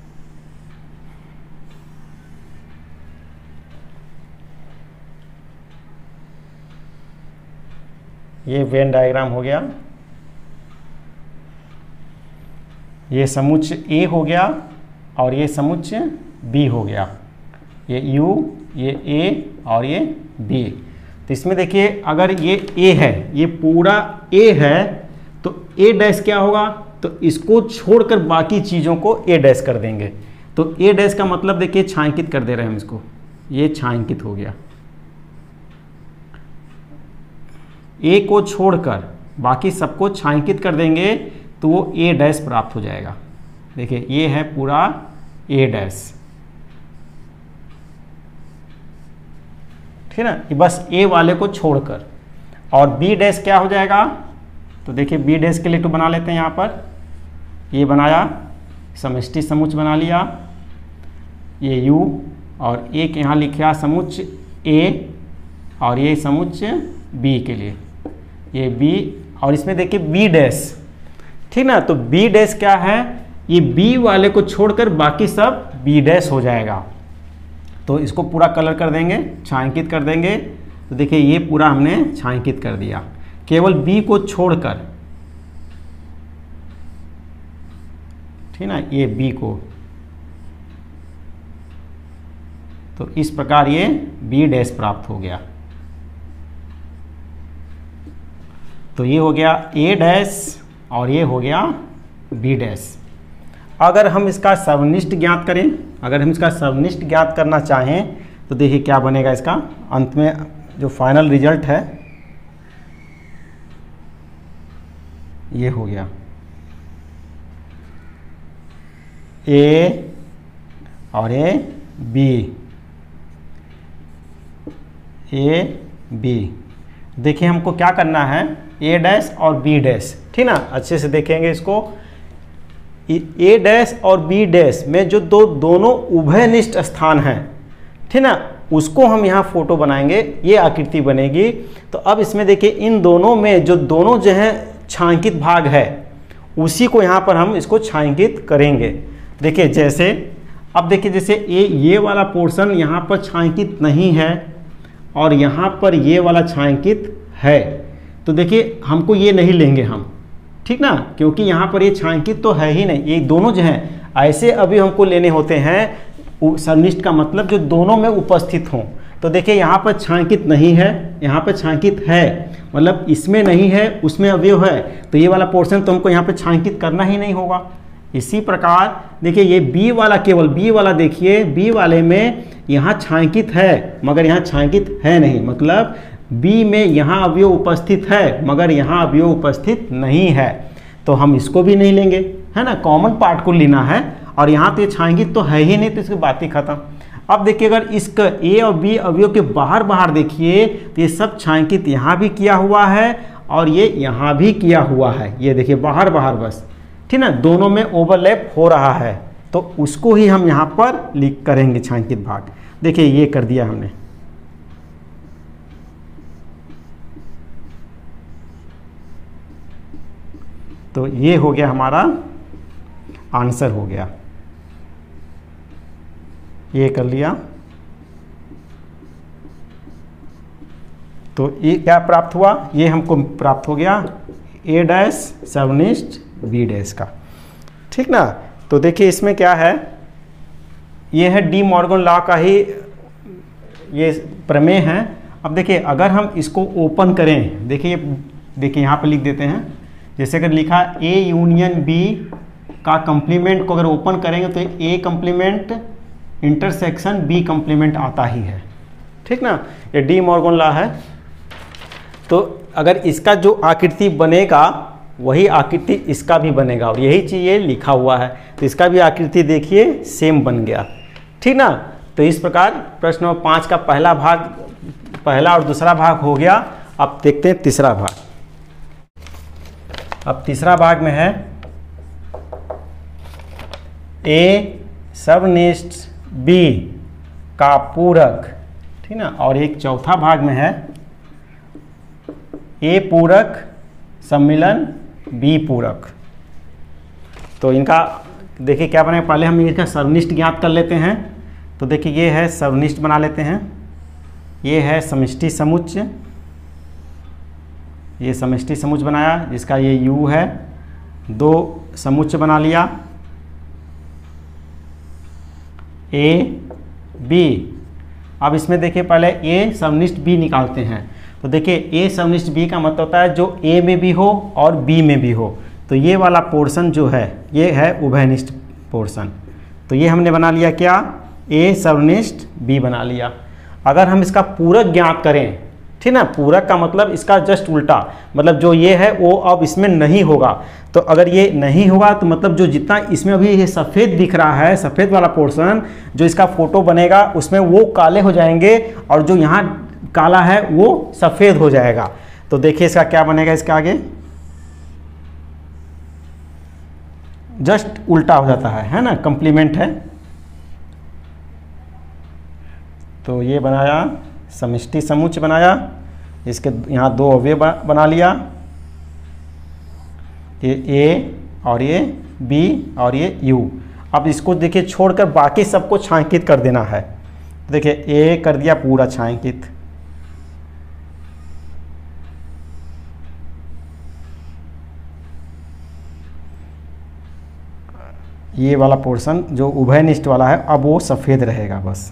ये वेन डायग्राम हो गया, ये समुच्चय ए हो गया और ये समुच्चय बी हो गया। ये U, ये A और ये B। तो इसमें देखिए अगर ये A है, ये पूरा A है, तो A डैश क्या होगा, तो इसको छोड़कर बाकी चीज़ों को A डैश कर देंगे। तो A डैश का मतलब देखिए छायांकित कर दे रहे हैं हम इसको, ये छायांकित हो गया। A को छोड़कर बाकी सबको छायांकित कर देंगे तो वो A डैश प्राप्त हो जाएगा। देखिए ये है पूरा A डैश, ठीक है ना, ये बस A वाले को छोड़कर। और B डैश क्या हो जाएगा, तो देखिए B डैश के लिए तो बना लेते हैं। यहाँ पर ये बनाया, समष्टि समुच्चय बना लिया, ये U और एक यहाँ लिखा समुच्चय A और ये समुच्चय B के लिए, ये B और इसमें देखिए B डैश, ठीक ना। तो B डैश क्या है, ये B वाले को छोड़कर बाकी सब B डैश हो जाएगा। तो इसको पूरा कलर कर देंगे, छायांकित कर देंगे। तो देखिए ये पूरा हमने छायांकित कर दिया, केवल B को छोड़कर, ठीक ना, ये B को। तो इस प्रकार ये B डैश प्राप्त हो गया। तो ये हो गया A डैश और ये हो गया B डैश। अगर हम इसका सर्वनिष्ठ ज्ञात करें, अगर हम इसका सर्वनिष्ठ ज्ञात करना चाहें तो देखिए क्या बनेगा इसका अंत में जो फाइनल रिजल्ट है, ये हो गया A और ये B, A B। देखिए हमको क्या करना है, A डैश और B डैश, ठीक ना, अच्छे से देखेंगे इसको। A डैश और B डैश में जो दोनों उभयनिष्ठ स्थान हैं, ठीक ना, उसको हम यहाँ फोटो बनाएंगे, ये आकृति बनेगी। तो अब इसमें देखिए इन दोनों में जो दोनों जो है छायांकित भाग है, उसी को यहाँ पर हम इसको छायांकित करेंगे। देखिए जैसे अब देखिए जैसे ये वाला पोर्शन यहाँ पर छायांकित नहीं है और यहाँ पर ये वाला छायांकित है, तो देखिए हमको ये नहीं लेंगे हम, ठीक ना, क्योंकि यहाँ पर ये छायांकित तो है ही नहीं। ये दोनों जो हैं ऐसे अभी हमको लेने होते हैं, सर्वनिष्ठ का मतलब जो दोनों में उपस्थित हों। तो देखिए यहाँ पर छायांकित नहीं है, यहाँ पर छायांकित है, मतलब इसमें नहीं है उसमें अवयव है, तो ये वाला पोर्शन तो हमको यहाँ पर छायांकित करना ही नहीं होगा। इसी प्रकार देखिए ये B वाला, केवल B वाला देखिए, B वाले में यहाँ छायांकित है मगर यहाँ छायांकित है नहीं, मतलब B में यहाँ अवयव उपस्थित है मगर यहाँ अवयव उपस्थित नहीं है, तो हम इसको भी नहीं लेंगे, है ना, कॉमन पार्ट को लेना है। और यहाँ तो ये छायांकित तो है ही नहीं, तो इसकी बात ही खत्म। अब देखिए अगर इसका A और B अवयव के बाहर बाहर देखिए तो ये सब छायांकित यहाँ भी किया हुआ है और ये यहाँ भी किया हुआ है, ये देखिए बाहर बाहर बस, ठीक ना, दोनों में ओवरलैप हो रहा है, तो उसको ही हम यहाँ पर लिख करेंगे छायांकित भाग। देखिए ये कर दिया हमने। तो ये हो गया हमारा आंसर हो गया, ये कर लिया। तो ये क्या प्राप्त हुआ, ये हमको प्राप्त हो गया A डैश सर्वनिष्ठ B डैश का, ठीक ना। तो देखिए इसमें क्या है, ये है डी मॉर्गन लॉ का ही ये प्रमेय है। अब देखिए अगर हम इसको ओपन करें, देखिए यहाँ पर लिख देते हैं, जैसे अगर लिखा A यूनियन B का कंप्लीमेंट को अगर ओपन करेंगे तो A complement intersection B complement आता ही है, ठीक ना, ये डी मॉर्गन लॉ है। तो अगर इसका जो आकृति बनेगा वही आकृति इसका भी बनेगा और यही चीज़ ये लिखा हुआ है, तो इसका भी आकृति देखिए सेम बन गया, ठीक ना। तो इस प्रकार प्रश्न नंबर 5 का पहला और दूसरा भाग हो गया। अब देखते हैं तीसरा भाग। अब तीसरा भाग में है ए सबनिष्ठ बी का पूरक, ठीक ना। और एक चौथा भाग में है ए पूरक सम्मिलन बी पूरक। तो इनका देखिए क्या बनेगा, पहले हम इसका सर्वनिष्ठ ज्ञात कर लेते हैं। तो देखिए ये है सर्वनिष्ठ बना लेते हैं, ये है समष्टि समुच्चय, ये समष्टि समुच्चय बनाया जिसका ये U है, दो समुच्चय बना लिया A B। अब इसमें देखिए पहले A समनिष्ठ B निकालते हैं। तो देखिए A समनिष्ठ B का मतलब होता है जो A में भी हो और B में भी हो। तो ये वाला पोर्शन जो है ये है उभयनिष्ठ पोर्शन। तो ये हमने बना लिया क्या, A समनिष्ठ B बना लिया। अगर हम इसका पूरक ज्ञात करें, ठीक ना, पूरक का मतलब इसका जस्ट उल्टा, मतलब जो ये है वो अब इसमें नहीं होगा। तो अगर ये नहीं होगा तो मतलब जो जितना इसमें अभी ये सफ़ेद दिख रहा है, सफ़ेद वाला पोर्शन जो इसका फोटो बनेगा उसमें वो काले हो जाएंगे और जो यहाँ काला है वो सफ़ेद हो जाएगा। तो देखिए इसका क्या बनेगा, इसके आगे जस्ट उल्टा हो जाता है ना, कंप्लीमेंट है। तो ये बनाया समष्टि समुच्चय बनाया, इसके यहाँ दो अवयव बना लिया, ये A और ये B और ये U। अब इसको देखिए छोड़कर बाकी सबको छायांकित कर देना है। देखिए A कर दिया पूरा छायांकित, ये वाला पोर्शन जो उभयनिष्ठ वाला है अब वो सफ़ेद रहेगा बस।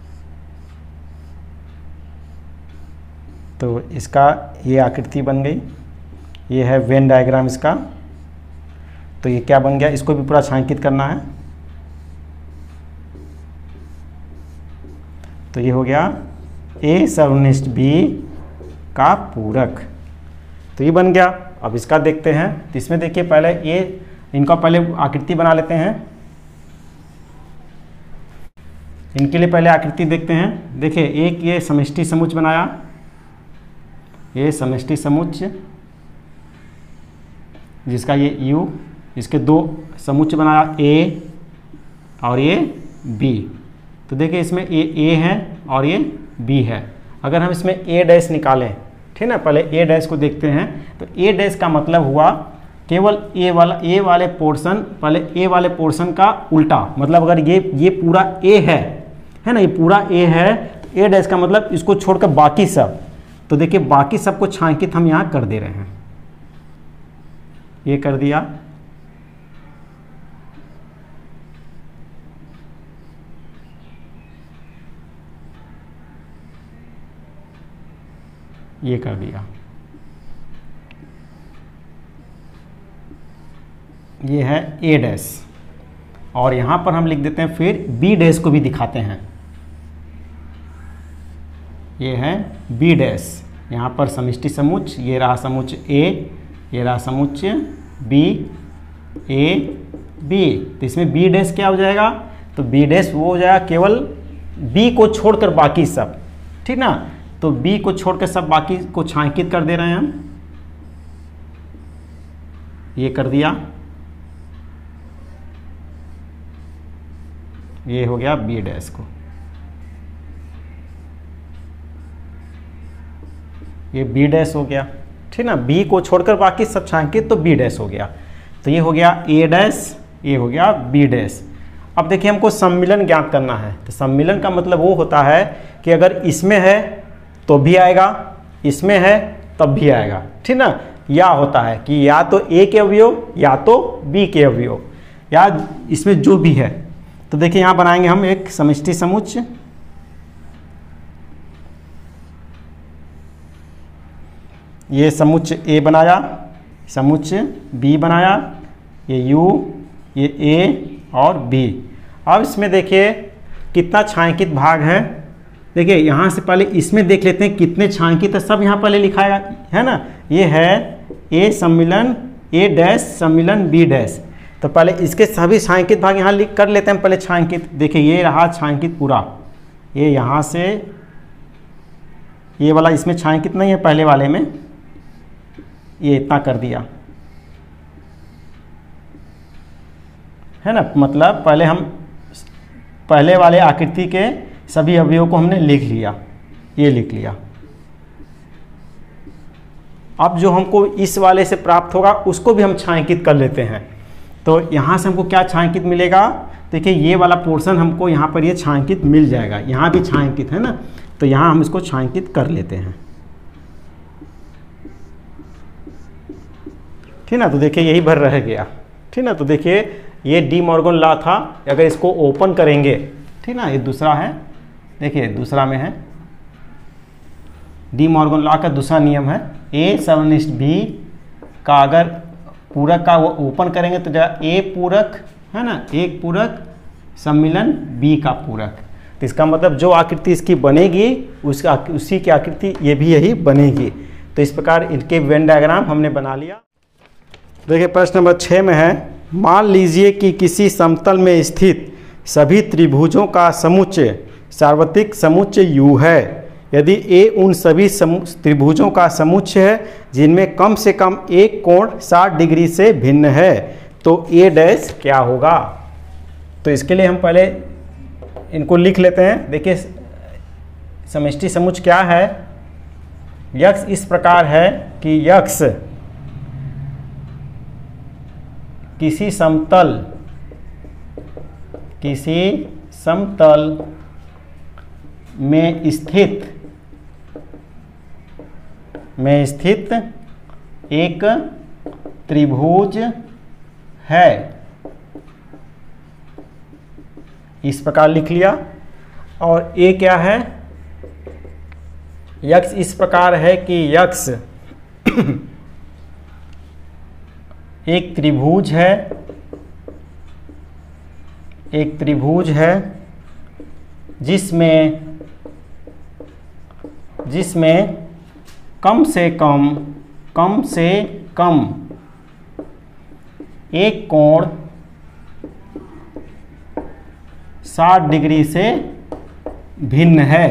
तो इसका ये आकृति बन गई, ये है वेन डायग्राम इसका। तो ये क्या बन गया, इसको भी पूरा छायांकित करना है। तो ये हो गया A सर्वनिष्ठ B का पूरक। तो ये बन गया। अब इसका देखते हैं। तो इसमें देखिए पहले ये इनका पहले आकृति बना लेते हैं। इनके लिए पहले आकृति देखते हैं। देखिए एक ये समष्टि समुच्चय बनाया, ये समष्टि समुच्चय जिसका ये U, इसके दो समुच्चय बनाया A और ये B। तो देखिए इसमें A है और ये B है। अगर हम इसमें A डैश निकालें, ठीक ना, पहले A डैश को देखते हैं। तो A डैश का मतलब हुआ केवल A वाले पोर्शन, पहले A वाले पोर्शन का उल्टा। मतलब अगर ये पूरा A है ना, ये पूरा A है, तो A डैश का मतलब इसको छोड़कर बाकी सब। तो देखिए बाकी सबको छायांकित हम यहाँ कर दे रहे हैं, ये कर दिया, ये कर दिया, ये है A डैश। और यहाँ पर हम लिख देते हैं फिर B डैश को भी दिखाते हैं। ये है B डैश, यहाँ पर समष्टि समुच्चय, ये रहा समुच्चय A, ये रहा समुच्चय B A B। तो इसमें B डैश क्या हो जाएगा, तो B डैश वो हो जाएगा केवल B को छोड़कर बाकी सब, ठीक ना। तो B को छोड़कर सब बाकी को छायांकित कर दे रहे हैं हम, ये कर दिया, ये हो गया B डैश को, ये B डैश हो गया, ठीक ना। B को छोड़कर बाकी सब छायांकित तो B डैश हो गया। तो ये हो गया A डैश, ये हो गया B डैश। अब देखिए हमको सम्मिलन ज्ञात करना है। तो सम्मिलन का मतलब वो होता है कि अगर इसमें है तो भी आएगा, इसमें है तब भी आएगा, ठीक ना। या होता है कि या तो A के अवयव या तो B के अवयव, या इसमें जो भी है। तो देखिए यहाँ बनाएंगे हम एक समष्टि समुच्चय, ये समुच्चय A बनाया, समुच्चय B बनाया, ये U, ये A और B। अब इसमें देखिए कितना छायांकित भाग है। देखिए यहाँ से पहले इसमें देख लेते हैं कितने छायांकित है, सब यहाँ पहले लिखाएगा, है ना। ये है A सम्मिलन A डैश सम्मिलन B डैश। तो पहले इसके सभी छायांकित भाग यहाँ लिख कर लेते हैं पहले छायांकित। देखिए ये रहा छायांकित पूरा, ये यहाँ से ये वाला इसमें छायांकित नहीं है, पहले वाले में ये इतना कर दिया, है ना, मतलब पहले वाले आकृति के सभी अवयवों को हमने लिख लिया, ये लिख लिया। अब जो हमको इस वाले से प्राप्त होगा उसको भी हम छायांकित कर लेते हैं। तो यहाँ से हमको क्या छायांकित मिलेगा, देखिए ये वाला पोर्शन हमको यहाँ पर ये छायांकित मिल जाएगा, यहाँ भी छायांकित है ना, तो यहाँ हम इसको छायांकित कर लेते हैं। ठीक ना, तो देखिए यही भर रह गया। ठीक ना, तो देखिए ये डी मॉर्गन लॉ था, अगर इसको ओपन करेंगे, ठीक ना, ये दूसरा है, देखिए दूसरा में है डी मॉर्गन लॉ का दूसरा नियम है, ए समनिष्ठ बी का अगर पूरक का वो ओपन करेंगे तो जगह ए पूरक है ना, एक पूरक सम्मिलन बी का पूरक, तो इसका मतलब जो आकृति इसकी बनेगी उसी की आकृति ये भी यही बनेगी। तो इस प्रकार इनके वेन डायग्राम हमने बना लिया। देखिए प्रश्न नंबर 6 में है, मान लीजिए कि किसी समतल में स्थित सभी त्रिभुजों का समुच्चय सार्वत्रिक समुच्चय U है। यदि A उन सभी त्रिभुजों का समुच्चय है जिनमें कम से कम एक कोण 60 डिग्री से भिन्न है, तो A डैश क्या होगा। तो इसके लिए हम पहले इनको लिख लेते हैं। देखिए समष्टि समुच्चय क्या है, यक्स इस प्रकार है कि यक्स किसी समतल में स्थित एक त्रिभुज है, इस प्रकार लिख लिया। और ए क्या है, यक्स इस प्रकार है कि यक्स एक त्रिभुज है जिसमें कम से कम एक कोण 60 डिग्री से भिन्न है।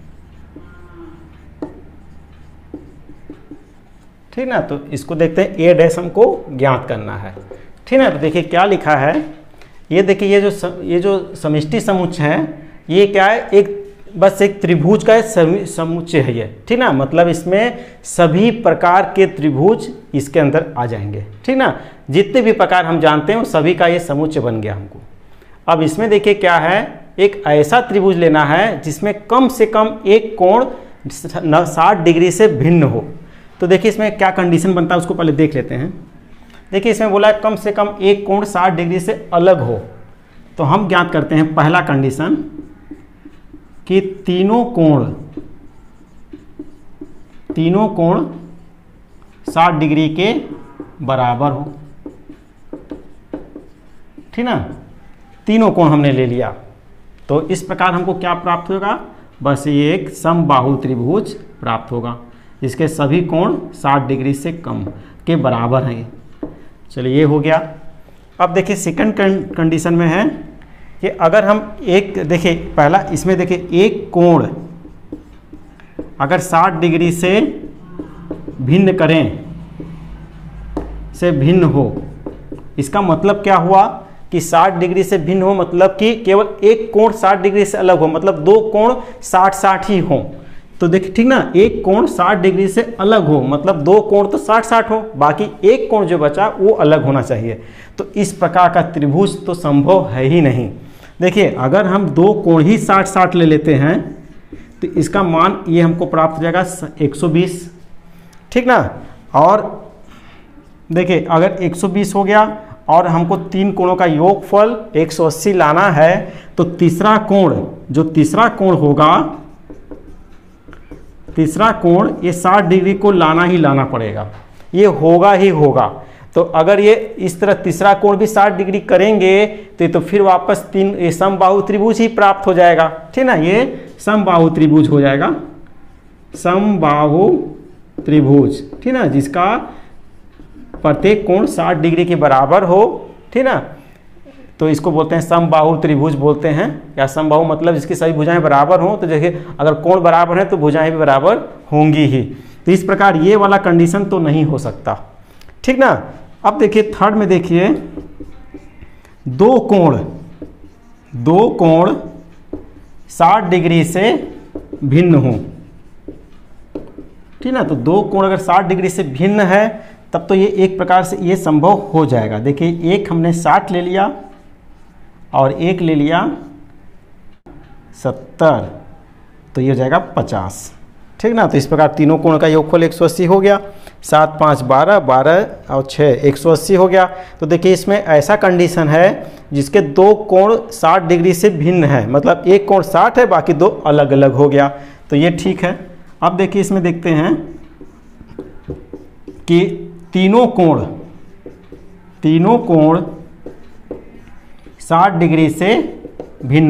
ठीक ना, तो इसको देखते हैं, ए डैश हमको ज्ञात करना है। ठीक ना, तो देखिए क्या लिखा है, ये देखिए ये जो समष्टि समुच्चय है ये क्या है, बस एक त्रिभुज का समुच्चय है ये। ठीक ना, मतलब इसमें सभी प्रकार के त्रिभुज इसके अंदर आ जाएंगे। ठीक ना, जितने भी प्रकार हम जानते हैं वो सभी का ये समुच्चय बन गया हमको। अब इसमें देखिए क्या है, एक ऐसा त्रिभुज लेना है जिसमें कम से कम एक कोण 60 डिग्री से भिन्न हो। तो देखिए इसमें क्या कंडीशन बनता है उसको पहले देख लेते हैं। देखिए इसमें बोला है कम से कम एक कोण 60 डिग्री से अलग हो, तो हम ज्ञात करते हैं पहला कंडीशन कि तीनों कोण 60 डिग्री के बराबर हो। ठीक ना, तीनों कोण हमने ले लिया, तो इस प्रकार हमको क्या प्राप्त होगा, बस ये एक समबाहु त्रिभुज प्राप्त होगा जिसके सभी कोण 60 डिग्री से कम के बराबर हैं। चलिए ये हो गया। अब देखिए सेकंड कंडीशन में है कि अगर हम देखिए पहला इसमें देखिए एक कोण अगर 60 डिग्री से भिन्न हो, इसका मतलब क्या हुआ कि 60 डिग्री से भिन्न हो मतलब कि केवल एक कोण 60 डिग्री से अलग हो, मतलब दो कोण 60-60 ही हो। तो देखिए ठीक ना, एक कोण 60 डिग्री से अलग हो मतलब दो कोण तो 60-60 हो, बाकी एक कोण जो बचा वो अलग होना चाहिए। तो इस प्रकार का त्रिभुज तो संभव है ही नहीं। देखिए अगर हम दो कोण ही 60-60 ले लेते हैं तो इसका मान ये हमको प्राप्त हो जाएगा 120। ठीक ना, और देखिए अगर 120 हो गया और हमको तीन कोणों का योगफल 180 लाना है, तो तीसरा कोण होगा, तीसरा कोण ये 60 डिग्री को लाना ही लाना पड़ेगा, ये होगा ही होगा। तो अगर ये इस तरह तीसरा कोण भी 60 डिग्री करेंगे तो फिर वापस ये समबाहु त्रिभुज ही प्राप्त हो जाएगा। ठीक ना, ये समबाहु त्रिभुज हो जाएगा, समबाहु त्रिभुज। ठीक ना, जिसका प्रत्येक कोण 60 डिग्री के बराबर हो। ठीक ना, तो इसको बोलते हैं समबाहु त्रिभुज बोलते हैं, या समबाहु मतलब जिसकी सभी भुजाएं बराबर हों। तो देखिए अगर कोण बराबर है तो भुजाएं भी बराबर होंगी ही। तो इस प्रकार ये वाला कंडीशन तो नहीं हो सकता। ठीक ना, अब देखिए थर्ड में देखिए, दो कोण 60 डिग्री से भिन्न हो, ठीक ना। तो दो कोण अगर 60 डिग्री से भिन्न है तब तो ये एक प्रकार से ये संभव हो जाएगा। देखिए एक हमने 60 ले लिया और एक ले लिया 70, तो ये हो जाएगा 50, ठीक ना। तो इस प्रकार तीनों कोण का योगफल 180 हो गया। 7 5 12, 12 और 6 180 हो गया। तो देखिए इसमें ऐसा कंडीशन है जिसके दो कोण 60 डिग्री से भिन्न है, मतलब एक कोण 60 है बाकी दो अलग अलग हो गया, तो ये ठीक है। अब देखिए इसमें देखते हैं कि तीनों कोण 60 डिग्री से भिन्न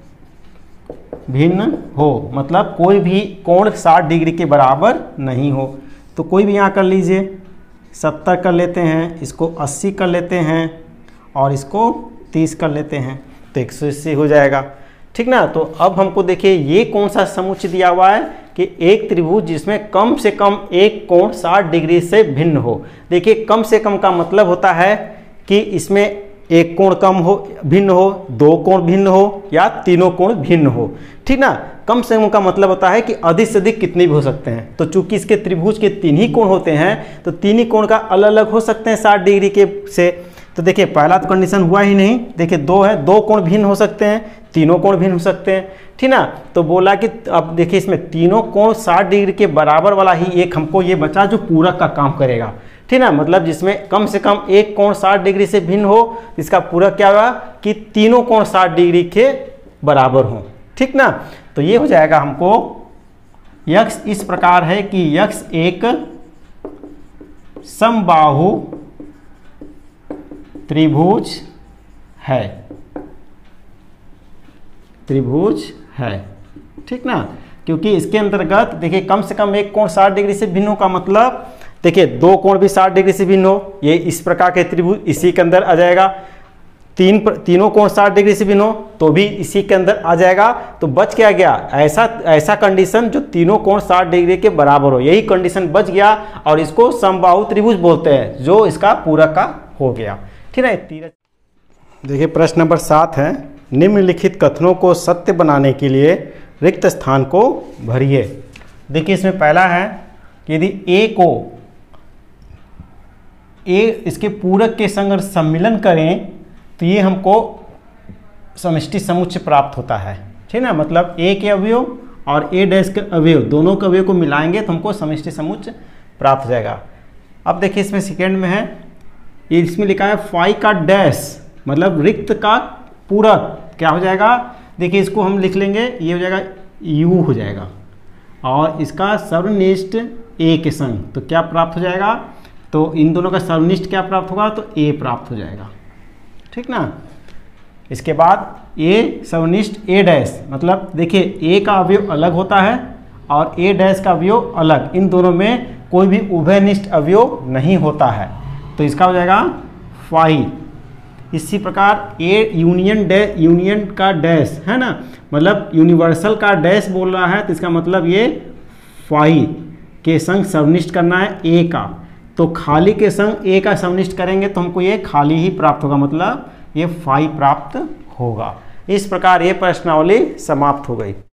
हो, मतलब कोई भी कोण 60 डिग्री के बराबर नहीं हो। तो कोई भी यहाँ कर लीजिए, 70 कर लेते हैं, इसको 80 कर लेते हैं और इसको 30 कर लेते हैं, तो 180 हो जाएगा, ठीक ना। तो अब हमको देखिए ये कौन सा समुच्चय दिया हुआ है कि एक त्रिभुज जिसमें कम से कम एक कोण 60 डिग्री से भिन्न हो। देखिए कम से कम का मतलब होता है कि इसमें एक कोण भिन्न हो, दो कोण भिन्न हो या तीनों कोण भिन्न हो, ठीक ना। कम से कम का मतलब होता है कि अधिक से अधिक कितने भी हो सकते हैं। तो चूंकि इसके त्रिभुज के 3 ही कोण होते हैं तो 3 ही कोण का अलग अलग हो सकते हैं 60 डिग्री के से। तो देखिए पहला तो कंडीशन हुआ ही नहीं, देखिए 2 है, 2 कोण भिन्न हो सकते हैं, तीनों कोण भिन्न हो सकते हैं, ठीक ना। तो बोला कि अब देखिए इसमें तीनों कोण 60 डिग्री के बराबर वाला ही एक हमको ये बचा जो पूरक का काम करेगा, ठीक ना। मतलब जिसमें कम से कम एक कोण 60 डिग्री से भिन्न हो, इसका पूरक क्या होगा कि तीनों कोण 60 डिग्री के बराबर हो, ठीक ना। तो ये हो जाएगा हमको यक्स इस प्रकार है कि यक्स एक समबाहु त्रिभुज है, ठीक ना। क्योंकि इसके अंतर्गत देखिए कम से कम एक कोण 60 डिग्री से भिन्न हो का मतलब देखिए दो कोण भी 60 डिग्री से भिन्न हो, ये इस प्रकार के त्रिभुज इसी के अंदर आ जाएगा। तीनों कोण 60 डिग्री से भिन्न हो तो भी इसी के अंदर आ जाएगा। तो बच क्या गया, ऐसा कंडीशन जो तीनों कोण 60 डिग्री के बराबर हो, यही कंडीशन बच गया और इसको समबाहु त्रिभुज बोलते हैं, जो इसका पूरक का हो गया, ठीक है। देखिए प्रश्न नंबर 7 है, निम्नलिखित कथनों को सत्य बनाने के लिए रिक्त स्थान को भरिए। देखिए इसमें पहला है कि यदि ए इसके पूरक के संग अगर सम्मिलन करें तो ये हमको समष्टि समुच्चय प्राप्त होता है, ठीक ना। मतलब ए के अवयव और ए डैश के अवयव दोनों के अवयव को मिलाएंगे तो हमको समष्टि समुच्चय प्राप्त हो जाएगा। अब देखिए इसमें सेकेंड में है, इसमें लिखा है फाई का डैश, मतलब रिक्त का पूरक क्या हो जाएगा। देखिए इसको हम लिख लेंगे, ये हो जाएगा यू हो जाएगा और इसका सर्वनिष्ठ ए के संग, तो क्या प्राप्त हो जाएगा, तो इन दोनों का सर्वनिष्ठ क्या प्राप्त होगा, तो ए प्राप्त हो जाएगा, ठीक ना। इसके बाद ए सर्वनिष्ठ ए डैश, मतलब देखिए ए का अवयव अलग होता है और ए डैश का अवयव अलग, इन दोनों में कोई भी उभयनिष्ठ अवयव नहीं होता है, तो इसका हो जाएगा फाई। इसी प्रकार ए यूनियन का डैश है ना, मतलब यूनिवर्सल का डैश बोल रहा है तो इसका मतलब ये फाई के संग सर्वनिष्ठ करना है ए का, तो खाली के संग ए का सर्वनिष्ठ करेंगे तो हमको ये खाली ही प्राप्त होगा, मतलब ये फाई प्राप्त होगा। इस प्रकार ये प्रश्नावली समाप्त हो गई।